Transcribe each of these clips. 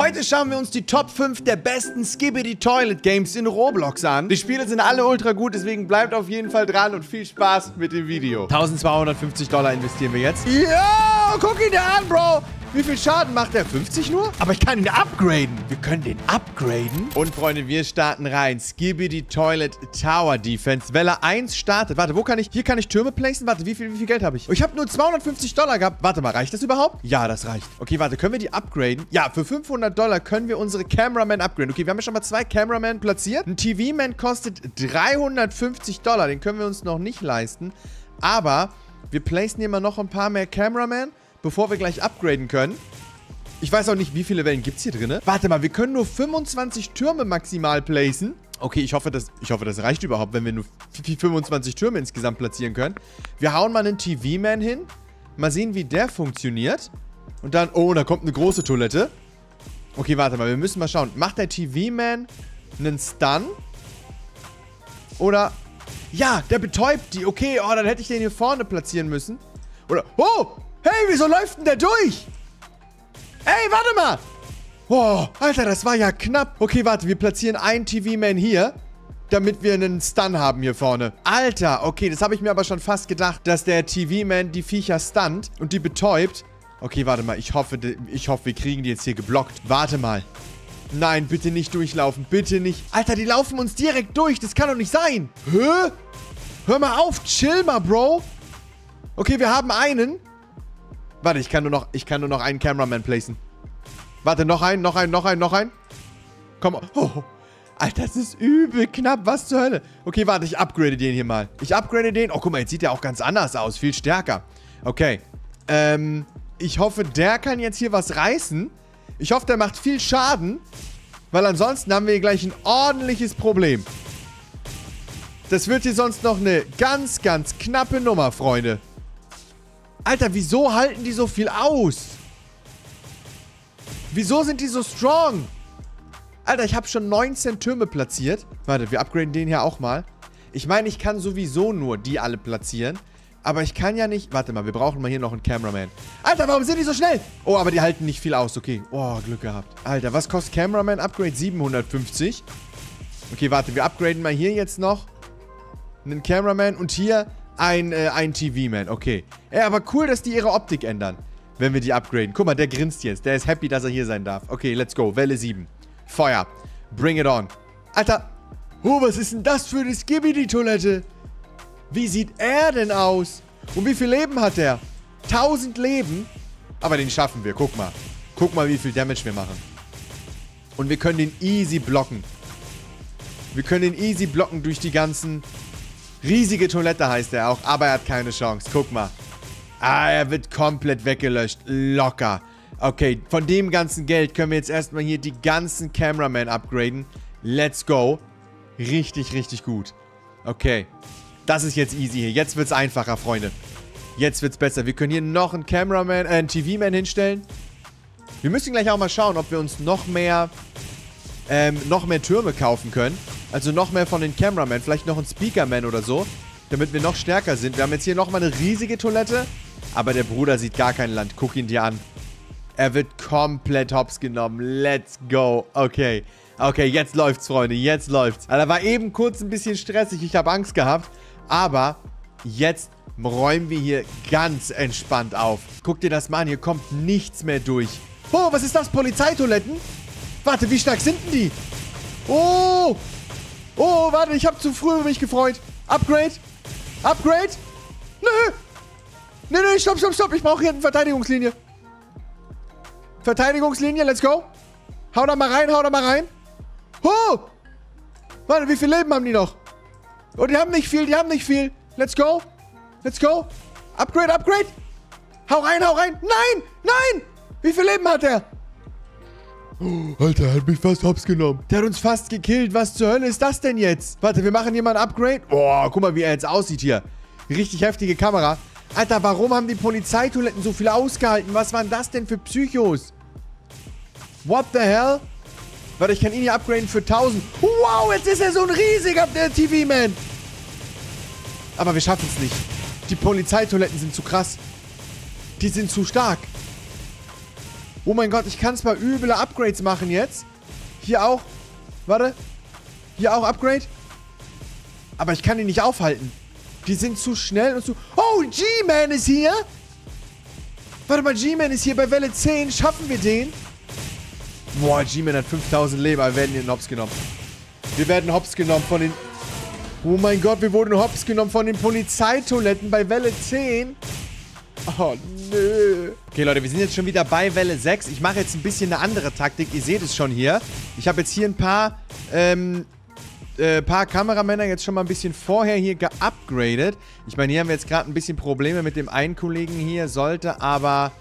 Heute schauen wir uns die Top 5 der besten Skibidi Toilet Games in Roblox an. Die Spiele sind alle ultra gut, deswegen bleibt auf jeden Fall dran und viel Spaß mit dem Video. $1250 investieren wir jetzt. Ja, guck ihn dir an, Bro. Wie viel Schaden macht er? 50 nur? Aber ich kann ihn upgraden. Wir können den upgraden. Und Freunde, wir starten rein. Skibidi Toilet Tower Defense. Welle 1 startet. Warte, wo kann ich? Hier kann ich Türme placen. Warte, wie viel Geld habe ich? Oh, ich habe nur $250 gehabt. Warte mal, reicht das überhaupt? Ja, das reicht. Okay, warte, können wir die upgraden? Ja, für $500 können wir unsere Cameraman upgraden. Okay, wir haben ja schon mal 2 Cameraman platziert. Ein TV-Man kostet $350. Den können wir uns noch nicht leisten. Aber wir placen hier mal noch ein paar mehr Cameraman, bevor wir gleich upgraden können. Ich weiß auch nicht, wie viele Wellen gibt es hier drin. Warte mal, wir können nur 25 Türme maximal placen. Okay, ich hoffe, das reicht überhaupt, wenn wir nur 25 Türme insgesamt platzieren können. Wir hauen mal einen TV-Man hin. Mal sehen, wie der funktioniert. Und dann, oh, da kommt eine große Toilette. Okay, warte mal, wir müssen mal schauen. Macht der TV-Man einen Stun? Oder, ja, der betäubt die. Okay, oh, dann hätte ich den hier vorne platzieren müssen. Oder, oh, hey, wieso läuft denn der durch? Ey, warte mal. Oh, Alter, das war ja knapp. Okay, warte, wir platzieren einen TV-Man hier, damit wir einen Stun haben hier vorne. Alter, okay, das habe ich mir aber schon fast gedacht, dass der TV-Man die Viecher stunt und die betäubt. Okay, warte mal, ich hoffe, wir kriegen die jetzt hier geblockt. Warte mal. Nein, bitte nicht durchlaufen, bitte nicht. Alter, die laufen uns direkt durch, das kann doch nicht sein. Hä? Hör mal auf, chill mal, Bro. Okay, wir haben einen. Warte, ich kann nur noch einen Cameraman placen. Warte, noch einen. Komm. Oh, Alter, das ist übel knapp. Was zur Hölle? Okay, warte, ich upgrade den hier mal. Ich upgrade den. Oh, guck mal, jetzt sieht der auch ganz anders aus. Viel stärker. Okay. Ich hoffe, der kann jetzt hier was reißen. Ich hoffe, der macht viel Schaden. Weil ansonsten haben wir hier gleich ein ordentliches Problem. Das wird hier sonst noch eine ganz, ganz knappe Nummer, Freunde. Alter, wieso halten die so viel aus? Wieso sind die so strong? Alter, ich habe schon 19 Türme platziert. Warte, wir upgraden den hier auch mal. Ich meine, ich kann sowieso nur die alle platzieren. Aber ich kann ja nicht... Warte mal, wir brauchen mal hier noch einen Cameraman. Alter, warum sind die so schnell? Oh, aber die halten nicht viel aus. Okay. Oh, Glück gehabt. Alter, was kostet Cameraman Upgrade? 750. Okay, warte, wir upgraden mal hier jetzt noch einen Cameraman und hier ein TV-Man. Okay. Ja, aber cool, dass die ihre Optik ändern, wenn wir die upgraden. Guck mal, der grinst jetzt. Der ist happy, dass er hier sein darf. Okay, let's go. Welle 7. Feuer. Bring it on. Alter. Oh, was ist denn das für eine Skibidi-Toilette? Wie sieht er denn aus? Und wie viel Leben hat der? 1000 Leben. Aber den schaffen wir. Guck mal. Guck mal, wie viel Damage wir machen. Und wir können den easy blocken. Wir können den easy blocken durch die ganzen... Riesige Toilette heißt er auch, aber er hat keine Chance. Guck mal. Ah, er wird komplett weggelöscht. Locker. Okay, von dem ganzen Geld können wir jetzt erstmal hier die ganzen Cameraman upgraden. Let's go. Richtig, richtig gut. Okay. Das ist jetzt easy hier. Jetzt wird's einfacher, Freunde. Jetzt wird's besser. Wir können hier noch einen Cameraman, einen TV-Man hinstellen. Wir müssen gleich auch mal schauen, ob wir uns noch mehr Türme kaufen können. Also noch mehr von den Cameraman. Vielleicht noch ein Speakerman oder so. Damit wir noch stärker sind. Wir haben jetzt hier nochmal eine riesige Toilette. Aber der Bruder sieht gar kein Land. Guck ihn dir an. Er wird komplett hops genommen. Let's go. Okay. Okay, jetzt läuft's, Freunde. Jetzt läuft's. Also, war eben kurz ein bisschen stressig. Ich habe Angst gehabt. Aber jetzt räumen wir hier ganz entspannt auf. Guck dir das mal an. Hier kommt nichts mehr durch. Oh, was ist das? Polizeitoiletten? Warte, wie stark sind denn die? Oh! Oh, warte, ich habe zu früh mich gefreut. Upgrade? Upgrade? Nö! Nee, stopp. Ich brauche hier eine Verteidigungslinie. Verteidigungslinie, let's go. Hau da mal rein. Oh! Warte, wie viel Leben haben die noch? Oh, die haben nicht viel. Let's go. Upgrade. Hau rein. Nein! Wie viel Leben hat der? Oh, Alter, er hat mich fast hops genommen. Der hat uns fast gekillt. Was zur Hölle ist das denn jetzt? Warte, wir machen hier mal ein Upgrade. Oh, guck mal, wie er jetzt aussieht hier. Richtig heftige Kamera. Alter, warum haben die Polizeitoiletten so viel ausgehalten? Was waren das denn für Psychos? What the hell? Warte, ich kann ihn hier upgraden für 1000. Wow, jetzt ist er so ein riesiger TV-Man. Aber wir schaffen es nicht. Die Polizeitoiletten sind zu krass. Die sind zu stark. Oh mein Gott, ich kann zwar üble Upgrades machen jetzt. Hier auch. Warte. Hier auch Upgrade. Aber ich kann die nicht aufhalten. Die sind zu schnell und zu... Oh, G-Man ist hier. Warte mal, G-Man ist hier bei Welle 10. Schaffen wir den? Boah, G-Man hat 5000 Leben. Aber wir werden ihn hops genommen. Wir werden hops genommen von den... Oh mein Gott, wir wurden hops genommen von den Polizeitoiletten bei Welle 10. Oh, nö. Okay, Leute, wir sind jetzt schon wieder bei Welle 6. Ich mache jetzt ein bisschen eine andere Taktik. Ihr seht es schon hier. Ich habe jetzt hier ein paar Kameramänner jetzt schon mal ein bisschen vorher hier geupgradet. Ich meine, hier haben wir jetzt gerade ein bisschen Probleme mit dem einen Kollegen hier. Sollte aber...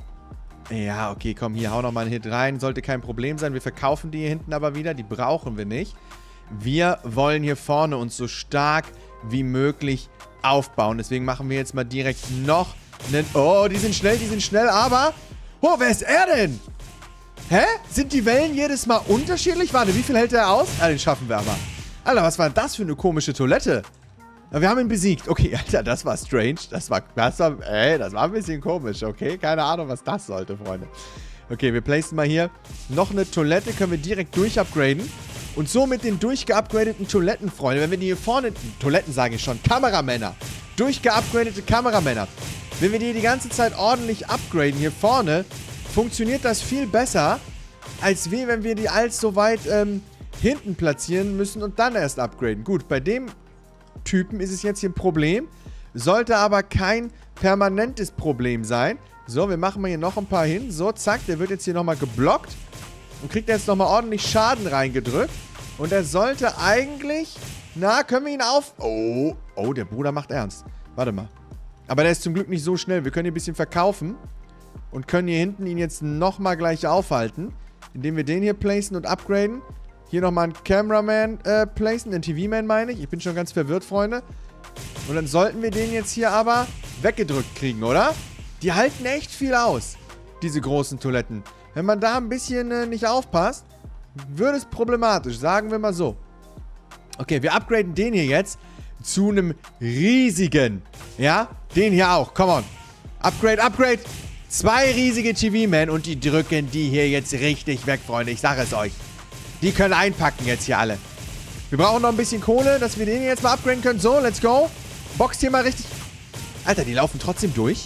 Ja, okay, komm, hier, hau nochmal einen Hit rein. Sollte kein Problem sein. Wir verkaufen die hier hinten aber wieder. Die brauchen wir nicht. Wir wollen hier vorne uns so stark wie möglich aufbauen. Deswegen machen wir jetzt mal direkt noch einen... Oh, die sind schnell, aber... Oh, wer ist er denn? Hä? Sind die Wellen jedes Mal unterschiedlich? Warte, wie viel hält der aus? Ah, den schaffen wir aber. Alter, was war das für eine komische Toilette? Wir haben ihn besiegt. Okay, Alter, das war strange. Das war ein bisschen komisch, okay? Keine Ahnung, was das sollte, Freunde. Okay, wir placen mal hier noch eine Toilette. Können wir direkt durchupgraden. Und so mit den durchgeupgradeten Toiletten, Freunde, wenn wir die hier vorne... Toiletten sage ich schon. Kameramänner. Durchgeupgradete Kameramänner. Wenn wir die ganze Zeit ordentlich upgraden hier vorne, funktioniert das viel besser, als wenn wir die alles so weit hinten platzieren müssen und dann erst upgraden. Gut, bei dem Typen ist es jetzt hier ein Problem. Sollte aber kein permanentes Problem sein. So, wir machen mal hier noch ein paar hin. So, zack, der wird jetzt hier nochmal geblockt. Und kriegt jetzt nochmal ordentlich Schaden reingedrückt. Und er sollte eigentlich... Na, können wir ihn auf... Oh, der Bruder macht ernst. Warte mal. Aber der ist zum Glück nicht so schnell. Wir können ihn ein bisschen verkaufen. Und können hier hinten ihn jetzt nochmal gleich aufhalten. Indem wir den hier placen und upgraden. Hier nochmal einen Cameraman placen. Den TV-Man meine ich. Ich bin schon ganz verwirrt, Freunde. Und dann sollten wir den jetzt hier aber weggedrückt kriegen, oder? Die halten echt viel aus. Diese großen Toiletten. Wenn man da ein bisschen nicht aufpasst, wird es problematisch. Sagen wir mal so. Okay, wir upgraden den hier jetzt zu einem riesigen. Ja, den hier auch. Come on. Upgrade, upgrade. 2 riesige TV-Men und die drücken die hier jetzt richtig weg, Freunde. Ich sage es euch. Die können einpacken jetzt hier alle. Wir brauchen noch ein bisschen Kohle, dass wir den jetzt mal upgraden können. So, let's go. Boxt hier mal richtig. Alter, die laufen trotzdem durch.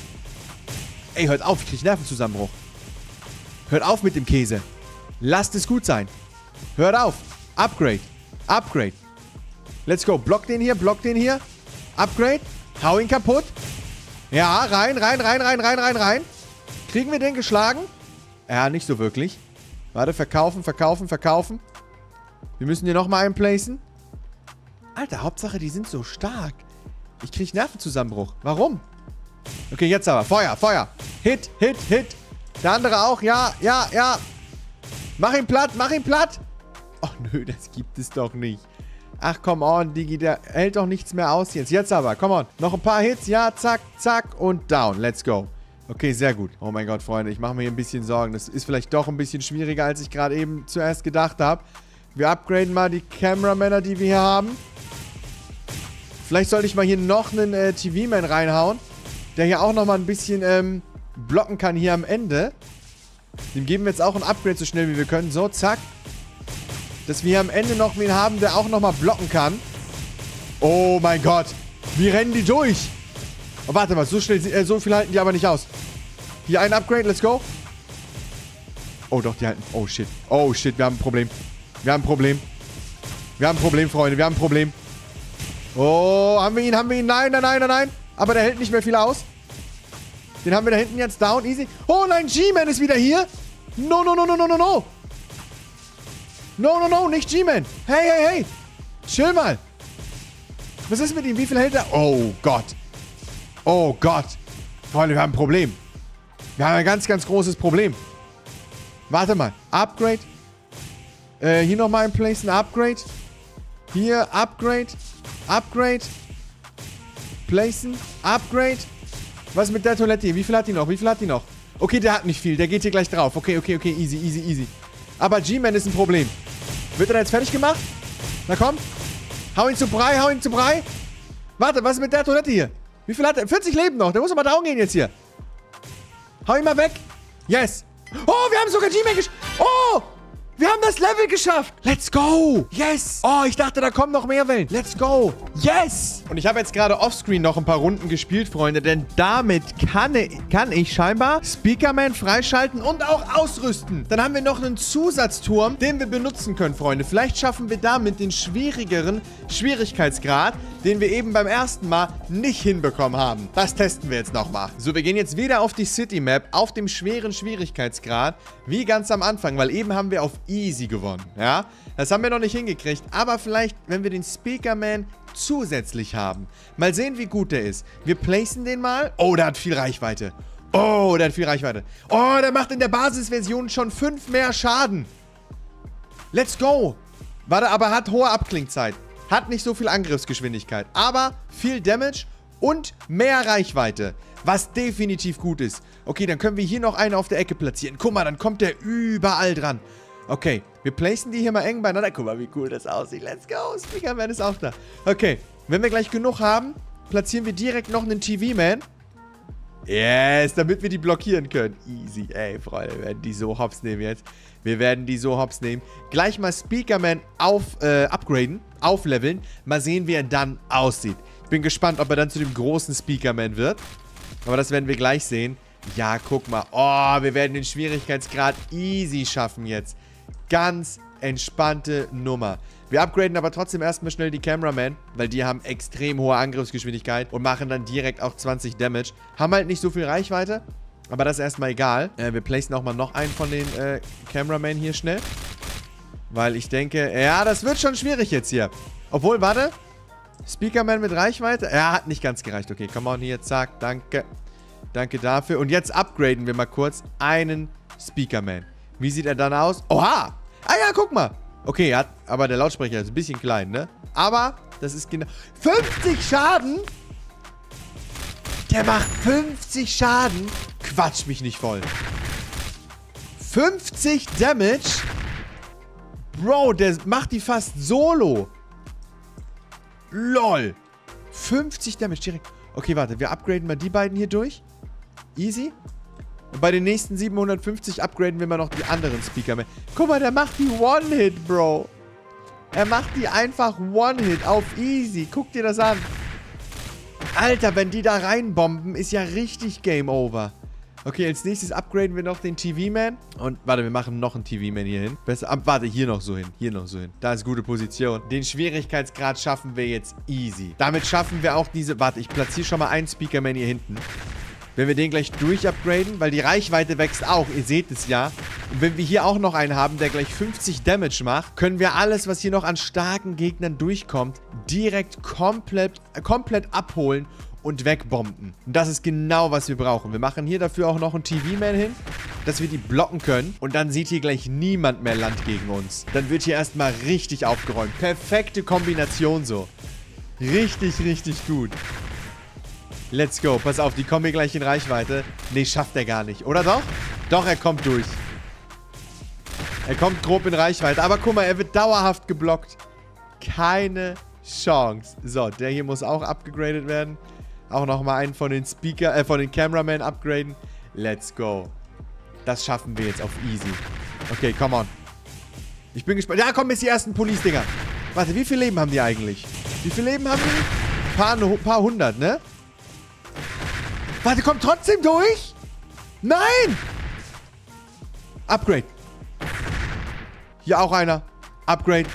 Ey, hört auf. Ich krieg Nervenzusammenbruch. Hört auf mit dem Käse. Lasst es gut sein. Hört auf. Upgrade. Upgrade. Let's go. Block den hier. Block den hier. Upgrade. Hau ihn kaputt. Ja, rein. Kriegen wir den geschlagen? Ja, nicht so wirklich. Warte, verkaufen. Wir müssen hier nochmal einen placen. Alter, Hauptsache, die sind so stark. Ich krieg Nervenzusammenbruch. Warum? Okay, jetzt aber. Feuer. Hit. Der andere auch. Ja. Mach ihn platt. Oh, nö, das gibt es doch nicht. Ach, come on, Digi, der hält doch nichts mehr aus jetzt. Jetzt aber, come on. Noch ein paar Hits. Ja, zack und down. Let's go. Okay, sehr gut. Oh mein Gott, Freunde, ich mache mir hier ein bisschen Sorgen. Das ist vielleicht doch ein bisschen schwieriger, als ich gerade eben zuerst gedacht habe. Wir upgraden mal die Kameramänner, die wir hier haben. Vielleicht sollte ich mal hier noch einen TV-Man reinhauen, der hier auch nochmal ein bisschen blocken kann hier am Ende. Dem geben wir jetzt auch ein Upgrade so schnell wie wir können. So, zack. Dass wir hier am Ende noch wen haben, der auch nochmal blocken kann. Oh mein Gott. Wie rennen die durch? Oh, warte mal, so schnell, so viel halten die aber nicht aus. Hier ein Upgrade, let's go. Oh doch, die halten. Oh shit, wir haben ein Problem. Wir haben ein Problem, Freunde, wir haben ein Problem. Oh, haben wir ihn? Nein. Aber der hält nicht mehr viel aus. Den haben wir da hinten jetzt down, easy. Oh nein, G-Man ist wieder hier. No. No, nicht G-Man. Hey. Chill mal. Was ist mit ihm? Wie viel hält er? Oh Gott. Freunde, wir haben ein Problem. Wir haben ein ganz, ganz großes Problem. Warte mal. Upgrade. Hier nochmal ein Place, ein Upgrade. Hier, Upgrade. Placen. Upgrade. Was ist mit der Toilette hier? Wie viel hat die noch? Okay, der hat nicht viel. Der geht hier gleich drauf. Okay. Easy. Aber G-Man ist ein Problem. Wird er da jetzt fertig gemacht? Na komm. Hau ihn zu Brei. Warte, was ist mit der Toilette hier? Wie viel hat er? 40 Leben noch. Der muss aber down gehen jetzt hier. Hau ihn mal weg. Yes. Oh, wir haben sogar Teammate geschafft. Oh, wir haben das Level geschafft. Let's go. Yes. Oh, ich dachte, da kommen noch mehr Wellen. Let's go. Yes. Und ich habe jetzt gerade offscreen noch ein paar Runden gespielt, Freunde. Denn damit kann ich scheinbar Speakerman freischalten und auch ausrüsten. Dann haben wir noch einen Zusatzturm, den wir benutzen können, Freunde. Vielleicht schaffen wir damit den schwierigeren Schwierigkeitsgrad, den wir eben beim ersten Mal nicht hinbekommen haben. Das testen wir jetzt nochmal. So, wir gehen jetzt wieder auf die City Map, auf dem schweren Schwierigkeitsgrad, wie ganz am Anfang, weil eben haben wir auf Easy gewonnen, ja? Das haben wir noch nicht hingekriegt, aber vielleicht, wenn wir den Speakerman zusätzlich haben. Mal sehen, wie gut der ist. Wir placen den mal. Oh, der hat viel Reichweite. Oh, der hat viel Reichweite. Oh, der macht in der Basisversion schon 5 mehr Schaden. Let's go. Warte, aber hat hohe Abklingzeit. Hat nicht so viel Angriffsgeschwindigkeit, aber viel Damage und mehr Reichweite, was definitiv gut ist. Okay, dann können wir hier noch einen auf der Ecke platzieren. Guck mal, dann kommt der überall dran. Okay, wir placen die hier mal eng beieinander. Guck mal, wie cool das aussieht. Let's go, Speakerman ist auch da. Okay, wenn wir gleich genug haben, platzieren wir direkt noch einen TV-Man. Yes, damit wir die blockieren können. Easy, ey, Freunde, wir werden die so hops nehmen jetzt. Wir werden die so hops nehmen. Gleich mal Speakerman upgraden, aufleveln. Mal sehen, wie er dann aussieht. Ich bin gespannt, ob er dann zu dem großen Speakerman wird. Aber das werden wir gleich sehen. Ja, guck mal. Oh, wir werden den Schwierigkeitsgrad easy schaffen jetzt. Ganz entspannte Nummer. Wir upgraden aber trotzdem erstmal schnell die Cameraman, weil die haben extrem hohe Angriffsgeschwindigkeit und machen dann direkt auch 20 Damage. Haben halt nicht so viel Reichweite, aber das ist erstmal egal. Wir placen auch mal noch einen von den Cameraman hier schnell. Weil ich denke, ja, das wird schon schwierig jetzt hier. Obwohl, warte. Speakerman mit Reichweite? Er hat nicht ganz gereicht. Okay, come on hier, zack, danke. Danke dafür. Und jetzt upgraden wir mal kurz einen Speakerman. Wie sieht er dann aus? Oha! Ah ja, guck mal. Okay, aber der Lautsprecher ist ein bisschen klein, ne? Aber das ist genau... 50 Schaden? Der macht 50 Schaden? Quatsch mich nicht voll. 50 Damage? Bro, der macht die fast solo. LOL. 50 Damage direkt. Okay, warte, wir upgraden mal die beiden hier durch. Easy. Und bei den nächsten 750 upgraden wir mal noch die anderen Speakerman. Guck mal, der macht die One-Hit, Bro. Er macht die einfach One-Hit auf Easy. Guck dir das an. Alter, wenn die da reinbomben, ist ja richtig Game Over. Okay, als nächstes upgraden wir noch den TV-Man. Und warte, wir machen noch einen TV-Man hier hin. Besser, warte, hier noch so hin. Hier noch so hin. Da ist gute Position. Den Schwierigkeitsgrad schaffen wir jetzt easy. Damit schaffen wir auch diese... Warte, ich platziere schon mal einen Speakerman hier hinten. Wenn wir den gleich durch-upgraden, weil die Reichweite wächst auch, ihr seht es ja. Und wenn wir hier auch noch einen haben, der gleich 50 Damage macht, können wir alles, was hier noch an starken Gegnern durchkommt, direkt komplett abholen und wegbomben. Und das ist genau, was wir brauchen. Wir machen hier dafür auch noch einen TV-Man hin, dass wir die blocken können. Und dann sieht hier gleich niemand mehr Land gegen uns. Dann wird hier erstmal richtig aufgeräumt. Perfekte Kombination so. Richtig, richtig gut. Let's go. Pass auf, die kommen hier gleich in Reichweite. Nee, schafft er gar nicht. Oder doch? Doch, er kommt durch. Er kommt grob in Reichweite. Aber guck mal, er wird dauerhaft geblockt. Keine Chance. So, der hier muss auch upgegradet werden. Auch nochmal einen von den von den Cameraman upgraden. Let's go. Das schaffen wir jetzt auf easy. Okay, come on. Ich bin gespannt. Ja, kommen jetzt die ersten Police-Dinger. Warte, wie viel Leben haben die eigentlich? Wie viel Leben haben die? Ein paar hundert, ne? Warte, kommt trotzdem durch? Nein! Upgrade. Hier auch einer. Upgrade.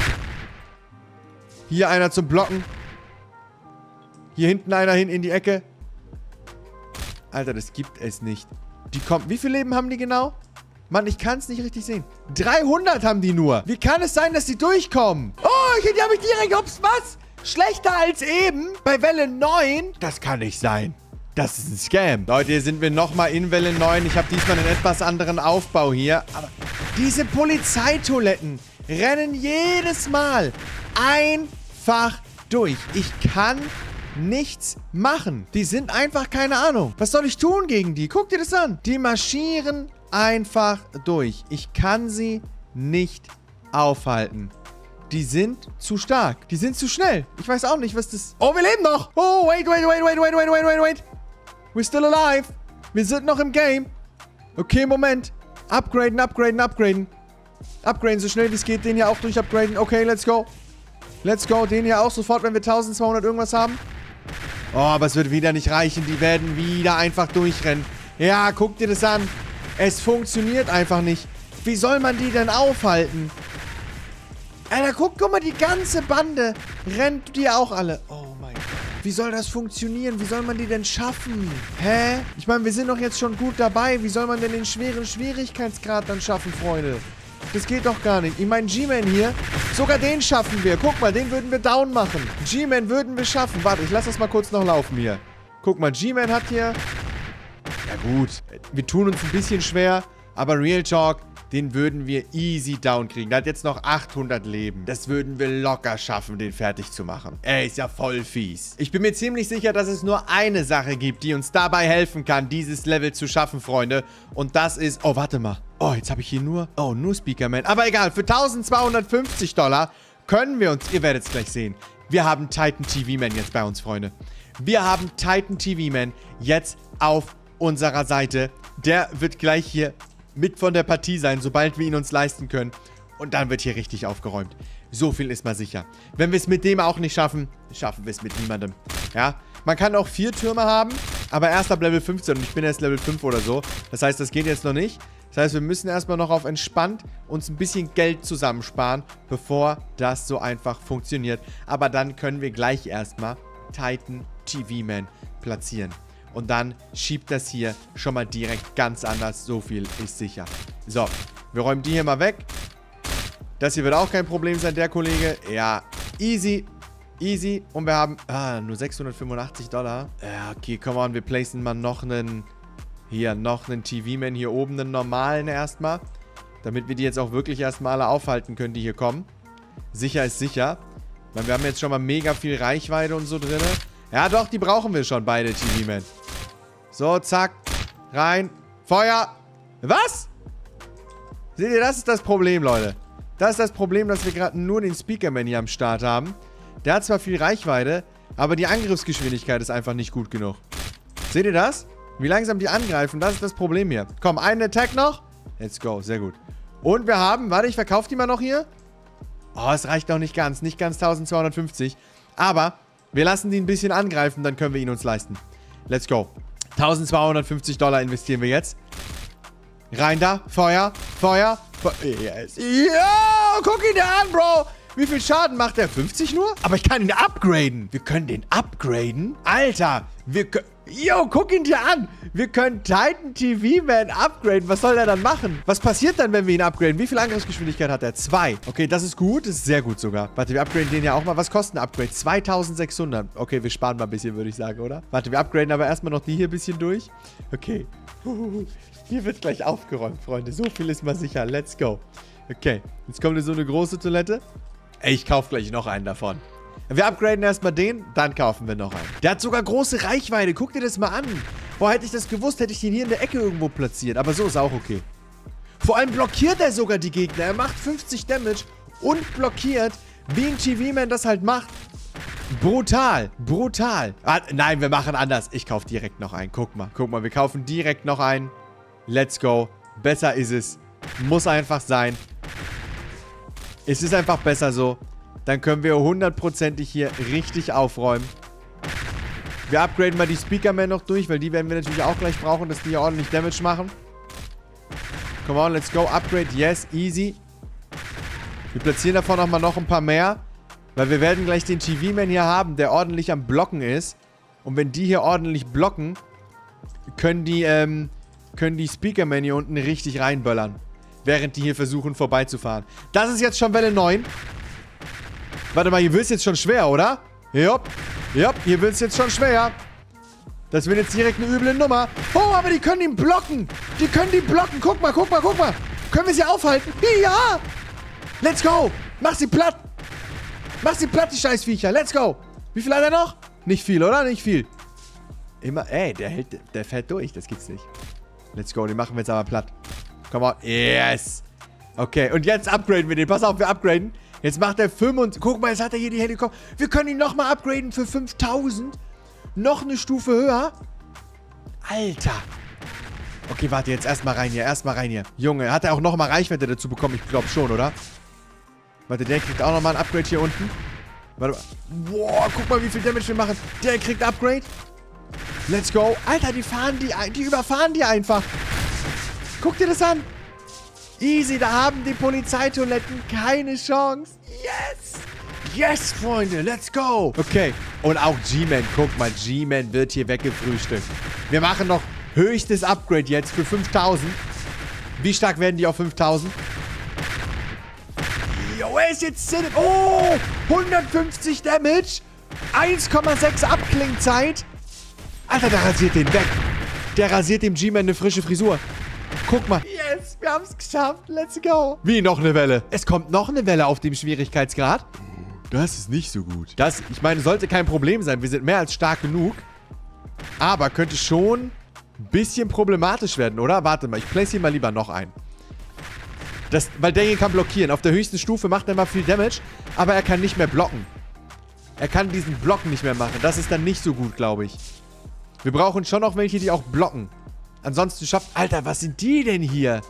Hier einer zum Blocken. Hier hinten einer hin in die Ecke. Alter, das gibt es nicht. Die kommen... Wie viel Leben haben die genau? Mann, ich kann es nicht richtig sehen. 300 haben die nur. Wie kann es sein, dass die durchkommen? Oh, die habe ich direkt... Ups, was? Schlechter als eben? Bei Welle 9? Das kann nicht sein. Das ist ein Scam. Leute, hier sind wir nochmal in Welle 9. Ich habe diesmal einen etwas anderen Aufbau hier. Aber diese Polizeitoiletten rennen jedes Mal einfach durch. Ich kann nichts machen. Die sind einfach keine Ahnung. Was soll ich tun gegen die? Guck dir das an. Die marschieren einfach durch. Ich kann sie nicht aufhalten. Die sind zu stark. Die sind zu schnell. Ich weiß auch nicht, was das... Oh, wir leben noch. Oh, wait. We're still alive. Wir sind noch im Game. Okay, Moment. Upgraden, upgraden, upgraden. Upgraden, so schnell wie es geht. Den hier auch durch upgraden. Okay, let's go. Let's go. Den hier auch sofort, wenn wir 1200 irgendwas haben. Oh, aber es wird wieder nicht reichen. Die werden wieder einfach durchrennen. Ja, guck dir das an. Es funktioniert einfach nicht. Wie soll man die denn aufhalten? Alter, guck mal, die ganze Bande rennt die auch alle. Oh mein Gott. Wie soll das funktionieren? Wie soll man die denn schaffen? Hä? Ich meine, wir sind doch jetzt schon gut dabei. Wie soll man denn den schweren Schwierigkeitsgrad dann schaffen, Freunde? Das geht doch gar nicht. Ich meine, G-Man hier, sogar den schaffen wir. Guck mal, den würden wir down machen. G-Man würden wir schaffen. Warte, ich lasse das mal kurz noch laufen hier. Guck mal, G-Man hat hier... Ja gut, wir tun uns ein bisschen schwer, aber Real Talk, den würden wir easy down kriegen. Der hat jetzt noch 800 Leben. Das würden wir locker schaffen, den fertig zu machen. Ey, ist ja voll fies. Ich bin mir ziemlich sicher, dass es nur eine Sache gibt, die uns dabei helfen kann, dieses Level zu schaffen, Freunde. Und das ist... Oh, warte mal. Oh, jetzt habe ich hier nur... Oh, nur Speakerman. Aber egal, für $1250 können wir uns... Ihr werdet es gleich sehen. Wir haben Titan TV Man jetzt bei uns, Freunde. Wir haben Titan TV Man jetzt auf unserer Seite. Der wird gleich hier mit von der Partie sein, sobald wir ihn uns leisten können. Und dann wird hier richtig aufgeräumt. So viel ist mal sicher. Wenn wir es mit dem auch nicht schaffen, schaffen wir es mit niemandem. Ja, man kann auch 4 Türme haben, aber erst ab Level 15 und ich bin erst Level 5 oder so. Das heißt, das geht jetzt noch nicht. Das heißt, wir müssen erstmal noch auf entspannt uns ein bisschen Geld zusammensparen, bevor das so einfach funktioniert. Aber dann können wir gleich erstmal Titan TV Man platzieren. Und dann schiebt das hier schon mal direkt ganz anders. So viel ist sicher. So, wir räumen die hier mal weg. Das hier wird auch kein Problem sein, der Kollege. Ja, easy. Easy. Und wir haben nur $685. Ja, okay, come on. Wir placen mal noch einen... Hier, noch einen TV-Man hier oben, einen normalen erstmal. Damit wir die jetzt auch wirklich erstmal alle aufhalten können, die hier kommen. Sicher ist sicher. Weil wir haben jetzt schon mal mega viel Reichweite und so drin. Ja, doch, die brauchen wir schon, beide TV-Man. So, zack. Rein. Feuer. Was? Seht ihr, das ist das Problem, Leute. Das ist das Problem, dass wir gerade nur den Speakerman hier am Start haben. Der hat zwar viel Reichweite, aber die Angriffsgeschwindigkeit ist einfach nicht gut genug. Seht ihr das? Wie langsam die angreifen, das ist das Problem hier. Komm, einen Attack noch. Let's go, sehr gut. Und wir haben, warte, ich verkaufe die mal noch hier. Oh, es reicht noch nicht ganz 1250. Aber wir lassen die ein bisschen angreifen, dann können wir ihn uns leisten. Let's go. $1250 investieren wir jetzt. Rein da, Feuer, Feuer, yes. Ja, guck ihn dir an, Bro. Wie viel Schaden macht er? 50 nur? Aber ich kann ihn upgraden. Wir können den upgraden? Alter, wir können... Yo, guck ihn dir an. Wir können Titan TV Man upgraden. Was soll der dann machen? Was passiert dann, wenn wir ihn upgraden? Wie viel Angriffsgeschwindigkeit hat er? 2. Okay, das ist gut. Das ist sehr gut sogar. Warte, wir upgraden den ja auch mal. Was kostet ein Upgrade? 2600. Okay, wir sparen mal ein bisschen, würde ich sagen, oder? Warte, wir upgraden aber erstmal noch die hier ein bisschen durch. Okay. Hier wird gleich aufgeräumt, Freunde. So viel ist mal sicher. Let's go. Okay, jetzt kommt so eine große Toilette. Ey, ich kaufe gleich noch einen davon. Wir upgraden erstmal den, dann kaufen wir noch einen. Der hat sogar große Reichweite. Guck dir das mal an. Boah, hätte ich das gewusst, hätte ich den hier in der Ecke irgendwo platziert. Aber so ist auch okay. Vor allem blockiert er sogar die Gegner. Er macht 50 Damage und blockiert, wie ein TV-Man das halt macht. Brutal. Brutal. Ah, nein, wir machen anders. Ich kaufe direkt noch einen. Guck mal, wir kaufen direkt noch einen. Let's go. Besser ist es. Muss einfach sein. Es ist einfach besser so. Dann können wir 100%ig hier richtig aufräumen. Wir upgraden mal die Speakerman noch durch, weil die werden wir natürlich auch gleich brauchen, dass die hier ordentlich Damage machen. Come on, let's go. Upgrade, yes, easy. Wir platzieren davon auch mal noch ein paar mehr. Weil wir werden gleich den TV-Man hier haben, der ordentlich am Blocken ist. Und wenn die hier ordentlich blocken, können die Speakerman hier unten richtig reinböllern. Während die hier versuchen vorbeizufahren. Das ist jetzt schon Welle 9. Warte mal, hier wird es jetzt schon schwer, oder? Jupp. Jupp, hier wird es jetzt schon schwer. Das wird jetzt direkt eine üble Nummer. Oh, aber die können ihn blocken. Die können die blocken. Guck mal. Können wir sie aufhalten? Ja. Let's go. Mach sie platt. Mach sie platt, die Scheißviecher. Let's go. Wie viel hat er noch? Nicht viel, oder? Nicht viel. Immer, ey, der fährt durch. Das gibt's nicht. Let's go, den machen wir jetzt aber platt. Come on. Yes. Okay, und jetzt upgraden wir den. Pass auf, wir upgraden. Jetzt macht er 5 und... Guck mal, jetzt hat er hier die Helikopter. Wir können ihn nochmal upgraden für 5000. Noch eine Stufe höher. Alter. Okay, warte, jetzt erstmal rein hier. Erstmal rein hier. Junge, hat er auch nochmal Reichweite dazu bekommen? Ich glaube schon, oder? Warte, der kriegt auch nochmal ein Upgrade hier unten. Warte mal. Boah, guck mal, wie viel Damage wir machen. Der kriegt Upgrade. Let's go. Alter, die überfahren die einfach. Guck dir das an. Easy, da haben die Polizeitoiletten keine Chance. Yes. Yes, Freunde, let's go. Okay, und auch G-Man. Guck mal, G-Man wird hier weggefrühstückt. Wir machen noch höchstes Upgrade jetzt für 5000. Wie stark werden die auf 5000? Jo, er ist jetzt... Oh, 150 Damage. 1,6 Abklingzeit. Alter, der rasiert den weg. Der rasiert dem G-Man eine frische Frisur. Guck mal. Yes, wir haben es geschafft. Let's go. Wie, noch eine Welle? Es kommt noch eine Welle auf dem Schwierigkeitsgrad. Das ist nicht so gut. Das, ich meine, sollte kein Problem sein. Wir sind mehr als stark genug. Aber könnte schon ein bisschen problematisch werden, oder? Warte mal, ich place hier mal lieber noch ein. Weil der hier kann blockieren. Auf der höchsten Stufe macht er mal viel Damage, aber er kann nicht mehr blocken. Er kann diesen Blocken nicht mehr machen. Das ist dann nicht so gut, glaube ich. Wir brauchen schon noch welche, die auch blocken. Ansonsten schafft... Alter, was sind die denn hier?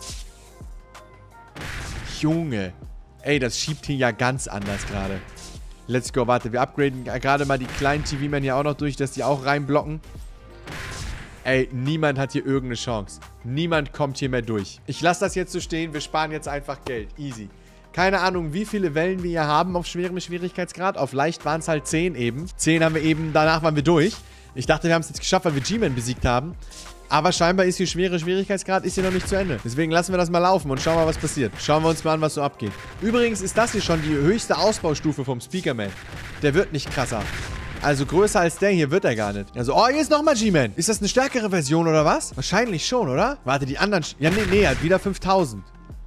Junge. Ey, das schiebt hier ja ganz anders gerade. Let's go. Warte, wir upgraden gerade mal die kleinen TV-Men hier auch noch durch, dass die auch reinblocken. Ey, niemand hat hier irgendeine Chance. Niemand kommt hier mehr durch. Ich lasse das jetzt so stehen. Wir sparen jetzt einfach Geld. Easy. Keine Ahnung, wie viele Wellen wir hier haben auf schwerem Schwierigkeitsgrad. Auf leicht waren es halt 10 eben. 10 haben wir eben, danach waren wir durch. Ich dachte, wir haben es jetzt geschafft, weil wir G-Man besiegt haben. Aber scheinbar ist hier schwere Schwierigkeitsgrad, ist hier noch nicht zu Ende. Deswegen lassen wir das mal laufen und schauen mal, was passiert. Schauen wir uns mal an, was so abgeht. Übrigens ist das hier schon die höchste Ausbaustufe vom Speakerman. Der wird nicht krasser. Also größer als der hier wird er gar nicht. Also, oh, hier ist nochmal G-Man. Ist das eine stärkere Version oder was? Wahrscheinlich schon, oder? Warte, die anderen... Ja, nee, hat wieder 5000.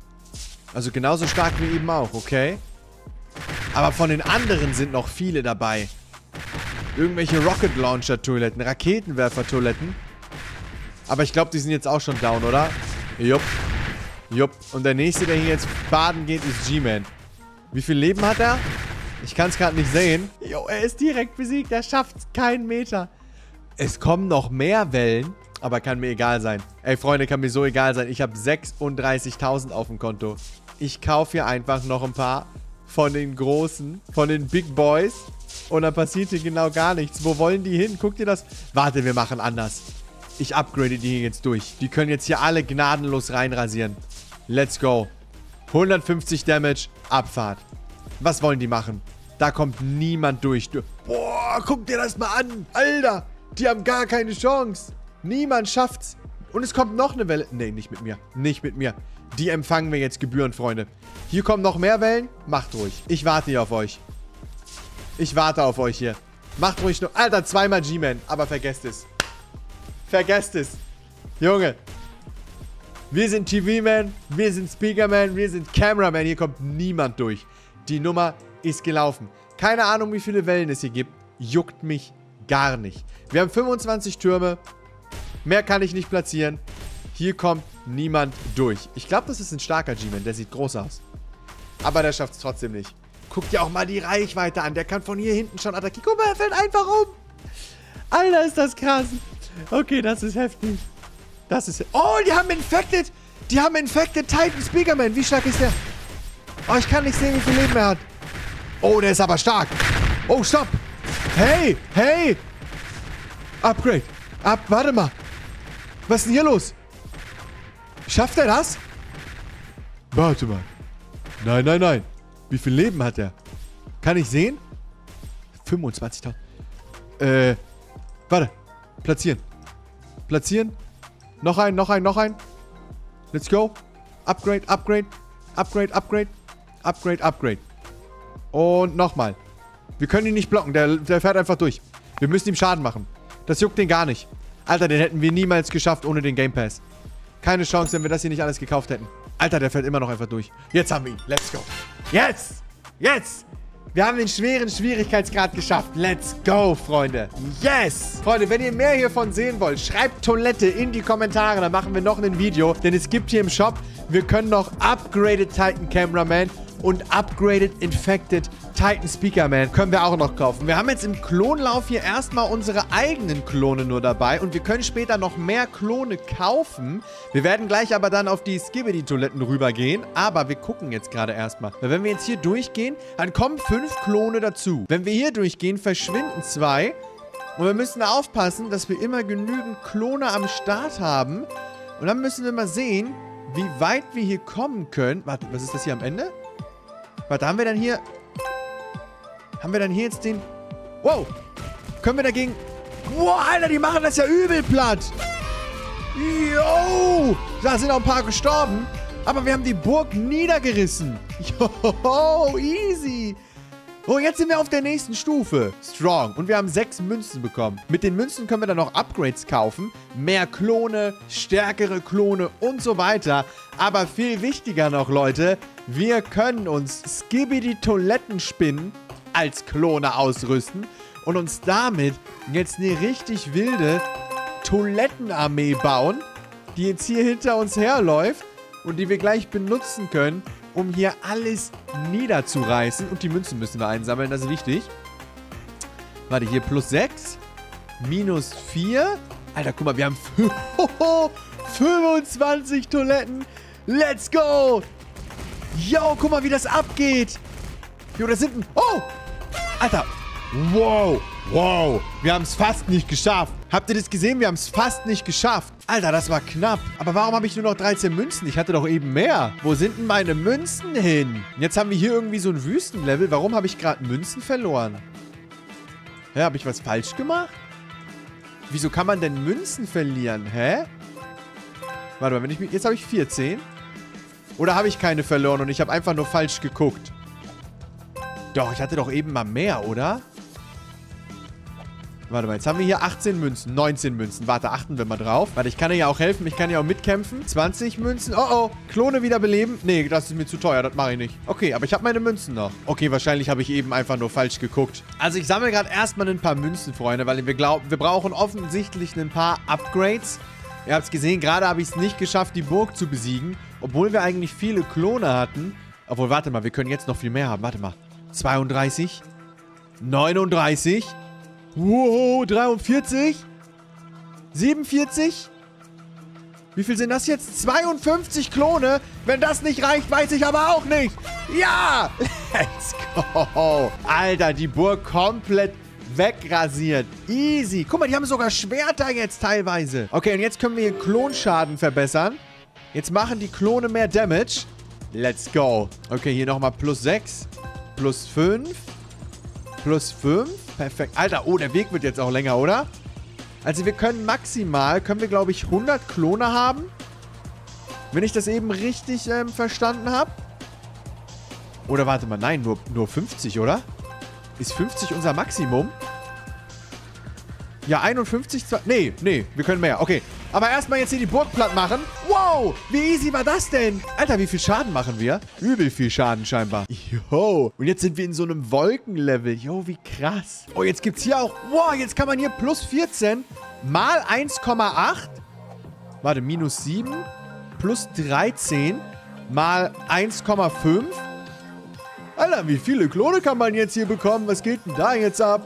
Also genauso stark wie eben auch, okay. Aber von den anderen sind noch viele dabei. Irgendwelche Rocket Launcher Toiletten, Raketenwerfer Toiletten. Aber ich glaube, die sind jetzt auch schon down, oder? Jupp. Jupp. Und der nächste, der hier jetzt baden geht, ist G-Man. Wie viel Leben hat er? Ich kann es gerade nicht sehen. Jo, er ist direkt besiegt. Er schafft keinen Meter. Es kommen noch mehr Wellen. Aber kann mir egal sein. Ey, Freunde, kann mir so egal sein. Ich habe 36.000 auf dem Konto. Ich kaufe hier einfach noch ein paar von den Großen, von den Big Boys. Und dann passiert hier genau gar nichts. Wo wollen die hin? Guckt ihr das? Warte, wir machen anders. Ich upgrade die hier jetzt durch. Die können jetzt hier alle gnadenlos reinrasieren. Let's go. 150 Damage, Abfahrt. Was wollen die machen? Da kommt niemand durch. Boah, guck dir das mal an. Alter, die haben gar keine Chance. Niemand schafft's. Und es kommt noch eine Welle. Nee, nicht mit mir. Nicht mit mir. Die empfangen wir jetzt gebührend, Freunde. Hier kommen noch mehr Wellen. Macht ruhig. Ich warte hier auf euch. Ich warte auf euch hier. Macht ruhig nur... Alter, zweimal G-Man. Aber vergesst es. Vergesst es. Junge. Wir sind TV-Man. Wir sind Speaker-Man. Wir sind Cameraman. Hier kommt niemand durch. Die Nummer ist gelaufen. Keine Ahnung, wie viele Wellen es hier gibt. Juckt mich gar nicht. Wir haben 25 Türme. Mehr kann ich nicht platzieren. Hier kommt niemand durch. Ich glaube, das ist ein starker G-Man. Der sieht groß aus. Aber der schafft es trotzdem nicht. Guck dir auch mal die Reichweite an. Der kann von hier hinten schon attackieren. Guck mal, er fällt einfach um. Alter, ist das krass. Okay, das ist heftig. Das ist... Oh, die haben Infected. Die haben Infected Titan Speakerman. Wie stark ist der? Oh, ich kann nicht sehen, wie viel Leben er hat. Oh, der ist aber stark. Oh, stopp. Hey, hey. Upgrade. Warte mal. Was ist denn hier los? Schafft er das? Warte mal. Nein, nein, nein. Wie viel Leben hat er? Kann ich sehen? 25.000. Warte. Platzieren. Platzieren. Noch ein, noch ein, noch ein. Let's go. Upgrade, Upgrade. Upgrade, Upgrade. Upgrade, Upgrade. Und nochmal. Wir können ihn nicht blocken. Der fährt einfach durch. Wir müssen ihm Schaden machen. Das juckt den gar nicht. Alter, den hätten wir niemals geschafft ohne den Game Pass. Keine Chance, wenn wir das hier nicht alles gekauft hätten. Alter, der fährt immer noch einfach durch. Jetzt haben wir ihn. Let's go. Yes! Yes! Wir haben den schweren Schwierigkeitsgrad geschafft. Let's go, Freunde. Yes! Freunde, wenn ihr mehr hiervon sehen wollt, schreibt Toilette in die Kommentare. Dann machen wir noch ein Video. Denn es gibt hier im Shop, wir können noch Upgraded Titan Cameraman Und Upgraded Infected Titan Speakerman können wir auch noch kaufen. Wir haben jetzt im Klonlauf hier erstmal unsere eigenen Klone nur dabei. Und wir können später noch mehr Klone kaufen. Wir werden gleich aber dann auf die Skibidi-Toiletten rübergehen. Aber wir gucken jetzt gerade erstmal. Weil wenn wir jetzt hier durchgehen, dann kommen 5 Klone dazu. Wenn wir hier durchgehen, verschwinden 2. Und wir müssen aufpassen, dass wir immer genügend Klone am Start haben. Und dann müssen wir mal sehen, wie weit wir hier kommen können. Warte, was ist das hier am Ende? Warte, haben wir dann hier jetzt den... Wow! Können wir dagegen... Wow, Alter, die machen das ja übel platt! Yo! Da sind auch ein paar gestorben. Aber wir haben die Burg niedergerissen. Yo, easy! Oh, jetzt sind wir auf der nächsten Stufe. Strong. Und wir haben 6 Münzen bekommen. Mit den Münzen können wir dann noch Upgrades kaufen. Mehr Klone, stärkere Klone und so weiter. Aber viel wichtiger noch, Leute, wir können uns Skibidi-Toilettenspinnen als Klone ausrüsten und uns damit jetzt eine richtig wilde Toilettenarmee bauen, die jetzt hier hinter uns herläuft und die wir gleich benutzen können, um hier alles niederzureißen. Und die Münzen müssen wir einsammeln, das ist wichtig. Warte, hier plus 6. Minus 4. Alter, guck mal, wir haben 25 Toiletten. Let's go. Yo, guck mal, wie das abgeht. Jo, da sind ein... Oh! Alter. Wow. Wow. Wir haben es fast nicht geschafft. Habt ihr das gesehen? Wir haben es fast nicht geschafft. Alter, das war knapp. Aber warum habe ich nur noch 13 Münzen? Ich hatte doch eben mehr. Wo sind denn meine Münzen hin? Jetzt haben wir hier irgendwie so ein Wüstenlevel. Warum habe ich gerade Münzen verloren? Hä, habe ich was falsch gemacht? Wieso kann man denn Münzen verlieren? Hä? Warte mal, jetzt habe ich 14. Oder habe ich keine verloren und ich habe einfach nur falsch geguckt? Doch, ich hatte doch eben mal mehr, oder? Warte mal, jetzt haben wir hier 18 Münzen, 19 Münzen. Warte, achten wir mal drauf. Warte, ich kann ja auch helfen, ich kann ja auch mitkämpfen. 20 Münzen. Oh, oh. Klone wiederbeleben. Nee, das ist mir zu teuer, das mache ich nicht. Okay, aber ich habe meine Münzen noch. Okay, wahrscheinlich habe ich eben einfach nur falsch geguckt. Also ich sammle gerade erstmal ein paar Münzen, Freunde, weil wir glauben, wir brauchen offensichtlich ein paar Upgrades. Ihr habt es gesehen, gerade habe ich es nicht geschafft, die Burg zu besiegen. Obwohl wir eigentlich viele Klone hatten. Obwohl, warte mal, wir können jetzt noch viel mehr haben. Warte mal. 32. 39. Wow, 43. 47. Wie viel sind das jetzt? 52 Klone. Wenn das nicht reicht, weiß ich aber auch nicht. Ja! Let's go. Alter, die Burg komplett wegrasiert. Easy. Guck mal, die haben sogar Schwerter jetzt teilweise. Okay, und jetzt können wir hier Klonschaden verbessern. Jetzt machen die Klone mehr Damage. Let's go. Okay, hier nochmal plus 6. Plus 5. Plus 5. Perfekt. Alter, oh, der Weg wird jetzt auch länger, oder? Also wir können maximal, glaube ich, 100 Klone haben. Wenn ich das eben richtig verstanden habe. Oder warte mal, nein, nur 50, oder? Ist 50 unser Maximum? Ja, 51, nee, wir können mehr. Okay, aber erstmal jetzt hier die Burg platt machen. Wow, wie easy war das denn? Alter, wie viel Schaden machen wir? Übel viel Schaden scheinbar. Jo, und jetzt sind wir in so einem Wolkenlevel. Jo, wie krass. Oh, jetzt gibt's hier auch... Wow, jetzt kann man hier plus 14 mal 1,8. Warte, minus 7 plus 13 mal 1,5. Alter, wie viele Klone kann man jetzt hier bekommen? Was geht denn da jetzt ab?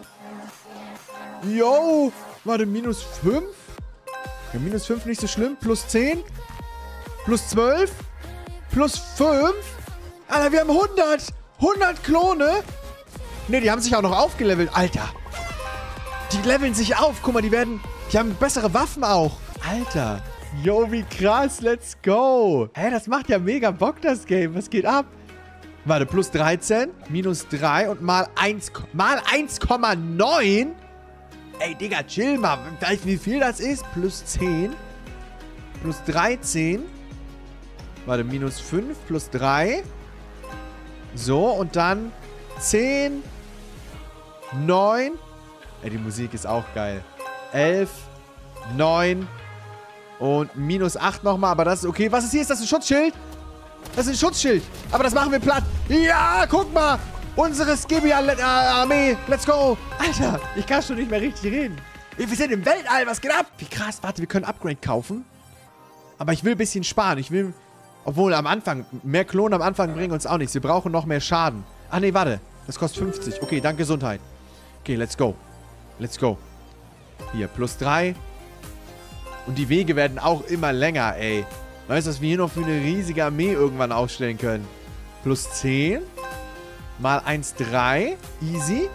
Yo, warte, minus 5? Ja, minus 5 nicht so schlimm. Plus 10? Plus 12? Plus 5? Alter, wir haben 100! 100 Klone? Ne, die haben sich auch noch aufgelevelt. Alter. Die leveln sich auf. Guck mal, die haben bessere Waffen auch. Alter. Yo, wie krass. Let's go. Hä, das macht ja mega Bock, das Game. Was geht ab? Warte, plus 13, minus 3 und mal 1, mal 1,9? Ey, Digga, chill mal. Weißt du, wie viel das ist? Plus 10. Plus 13. Warte, minus 5 plus 3. So, und dann 10. 9. Ey, die Musik ist auch geil. 11. 9. Und minus 8 nochmal, aber das ist okay. Was ist hier? Ist das ein Schutzschild? Das ist ein Schutzschild. Aber das machen wir platt. Ja, guck mal. Unsere Skibidi-Armee. Let's go. Alter, ich kann schon nicht mehr richtig reden. Wir sind im Weltall. Was geht ab? Wie krass. Warte, wir können Upgrade kaufen. Aber ich will ein bisschen sparen. Ich will Obwohl, am Anfang, mehr Klonen am Anfang bringen uns auch nichts. Wir brauchen noch mehr Schaden. Ach nee, warte. Das kostet 50. Okay, dank Gesundheit. Okay, let's go. Let's go. Hier, plus 3. Und die Wege werden auch immer länger, ey. Weißt du, was wir hier noch für eine riesige Armee irgendwann aufstellen können? Plus 10. Mal 1, 3. Easy.